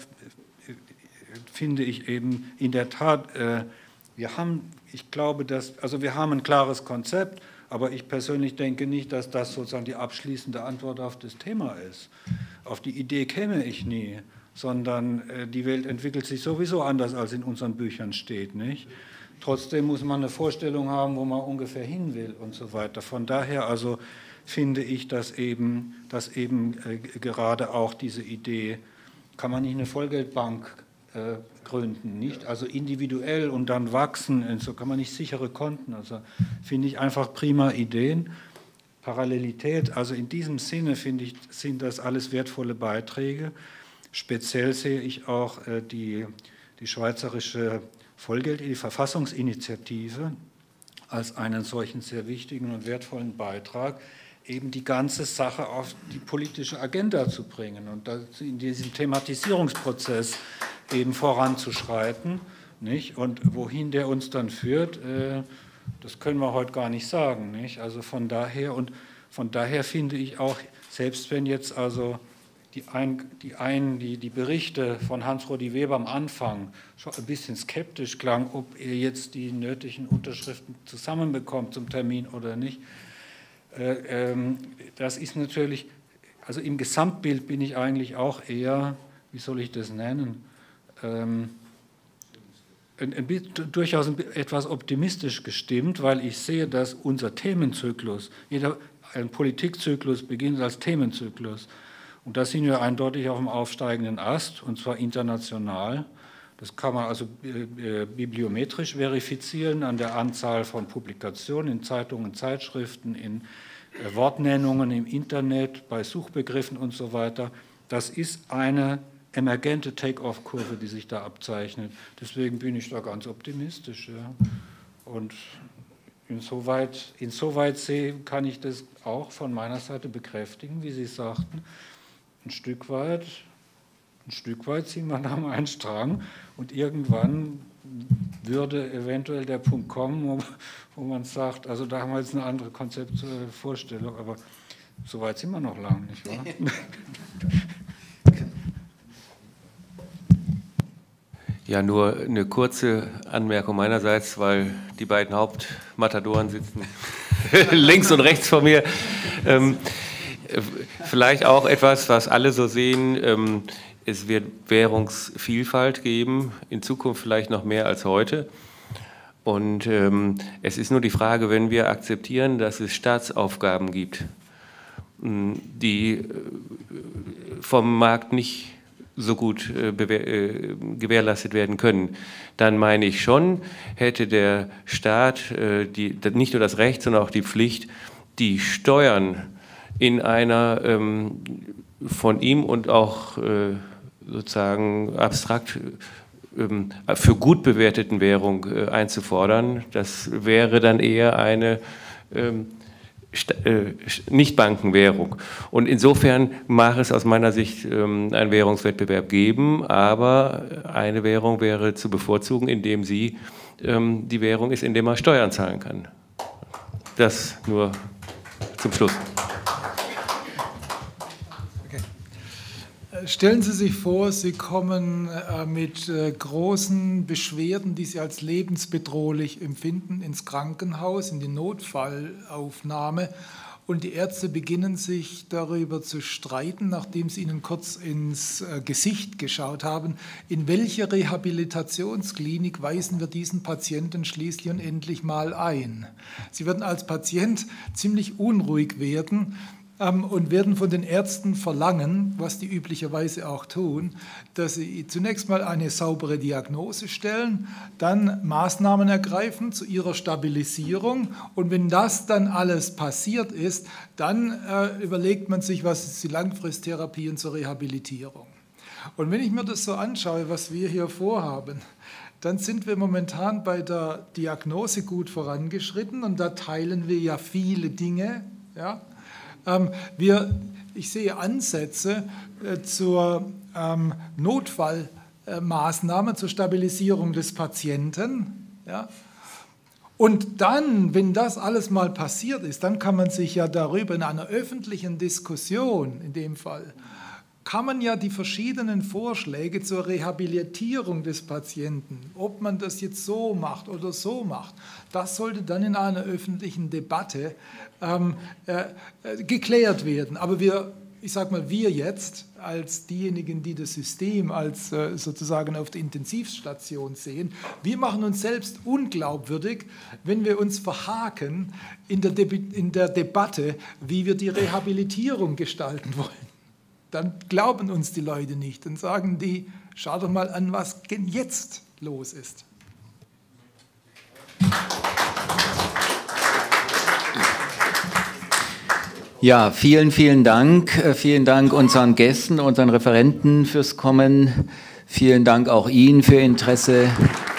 finde ich eben in der Tat, äh, wir haben, ich glaube, dass, also wir haben ein klares Konzept, aber ich persönlich denke nicht, dass das sozusagen die abschließende Antwort auf das Thema ist. Auf die Idee käme ich nie, sondern äh, die Welt entwickelt sich sowieso anders, als in unseren Büchern steht, nicht? Trotzdem muss man eine Vorstellung haben, wo man ungefähr hin will und so weiter. Von daher also finde ich, dass eben, dass eben äh, gerade auch diese Idee, kann man nicht eine Vollgeldbank äh, gründen, nicht? Also individuell und dann wachsen, und so kann man nicht sichere Konten, also finde ich einfach prima Ideen. Parallelität, also in diesem Sinne finde ich, sind das alles wertvolle Beiträge. Speziell sehe ich auch äh, die, die schweizerische Vollgeld, die Verfassungsinitiative als einen solchen sehr wichtigen und wertvollen Beitrag, eben die ganze Sache auf die politische Agenda zu bringen und in diesem Thematisierungsprozess eben voranzuschreiten. Nicht? Und wohin der uns dann führt, äh, das können wir heute gar nicht sagen. Nicht? Also von daher, und von daher finde ich auch, selbst wenn jetzt also die, ein, die, ein, die, die Berichte von Hans-Rudi Weber am Anfang schon ein bisschen skeptisch klang, ob er jetzt die nötigen Unterschriften zusammenbekommt zum Termin oder nicht, äh, ähm, das ist natürlich, also im Gesamtbild bin ich eigentlich auch eher, wie soll ich das nennen, ähm, ein, ein, durchaus etwas optimistisch gestimmt, weil ich sehe, dass unser Themenzyklus, jeder ein Politikzyklus beginnt als Themenzyklus. Und da sind wir eindeutig auf dem aufsteigenden Ast, und zwar international. Das kann man also äh, bibliometrisch verifizieren an der Anzahl von Publikationen in Zeitungen, Zeitschriften, in äh, Wortnennungen im Internet, bei Suchbegriffen und so weiter. Das ist eine emergente Take-off-Kurve, die sich da abzeichnet. Deswegen bin ich da ganz optimistisch. Ja. Und insoweit, insoweit sehe, kann ich das auch von meiner Seite bekräftigen, wie Sie sagten. Ein Stück weit, ein Stück weit ziehen wir da mal einen Strang und irgendwann würde eventuell der Punkt kommen, wo, wo man sagt, also da haben wir jetzt eine andere konzeptuelle Vorstellung, aber so weit sind wir noch lange, nicht wahr? Ja, nur eine kurze Anmerkung meinerseits, weil die beiden Hauptmatadoren sitzen links und rechts von mir. Ähm, vielleicht auch etwas, was alle so sehen, ähm, es wird Währungsvielfalt geben, in Zukunft vielleicht noch mehr als heute. Und ähm, es ist nur die Frage, wenn wir akzeptieren, dass es Staatsaufgaben gibt, die vom Markt nicht so gut äh, gewährleistet werden können, dann meine ich schon, hätte der Staat äh, die, nicht nur das Recht, sondern auch die Pflicht, die Steuern in einer ähm, von ihm und auch äh, sozusagen abstrakt ähm, für gut bewerteten Währung äh, einzufordern. Das wäre dann eher eine ähm, Nicht-Bankenwährung. Und insofern mag es aus meiner Sicht einen Währungswettbewerb geben, aber eine Währung wäre zu bevorzugen, indem sie die Währung ist, indem man Steuern zahlen kann. Das nur zum Schluss. Okay. Stellen Sie sich vor, Sie kommen mit großen Beschwerden, die Sie als lebensbedrohlich empfinden, ins Krankenhaus, in die Notfallaufnahme. Und die Ärzte beginnen sich darüber zu streiten, nachdem sie Ihnen kurz ins Gesicht geschaut haben, in welche Rehabilitationsklinik weisen wir diesen Patienten schließlich und endlich mal ein. Sie werden als Patient ziemlich unruhig werden ähm, und werden von den Ärzten verlangen, was die üblicherweise auch tun, dass sie zunächst mal eine saubere Diagnose stellen, dann Maßnahmen ergreifen zu ihrer Stabilisierung, und wenn das dann alles passiert ist, dann äh, überlegt man sich, was ist die Langfristtherapie zur Rehabilitierung. Und wenn ich mir das so anschaue, was wir hier vorhaben, dann sind wir momentan bei der Diagnose gut vorangeschritten, und da teilen wir ja viele Dinge. Ja? Ähm, wir, ich sehe Ansätze äh, zur ähm, Notfallmaßnahme, äh, zur Stabilisierung des Patienten. Ja? Und dann, wenn das alles mal passiert ist, dann kann man sich ja darüber in einer öffentlichen Diskussion, in dem Fall, kann man ja die verschiedenen Vorschläge zur Rehabilitierung des Patienten, ob man das jetzt so macht oder so macht, das sollte dann in einer öffentlichen Debatte ähm, äh, geklärt werden. Aber wir, ich sage mal, wir jetzt als diejenigen, die das System als äh, sozusagen auf der Intensivstation sehen, wir machen uns selbst unglaubwürdig, wenn wir uns verhaken in der, De- in der Debatte, wie wir die Rehabilitierung gestalten wollen. Dann glauben uns die Leute nicht und sagen die, schau doch mal an, was jetzt los ist. Ja, vielen, vielen Dank. Vielen Dank unseren Gästen, unseren Referenten fürs Kommen. Vielen Dank auch Ihnen für Ihr Interesse.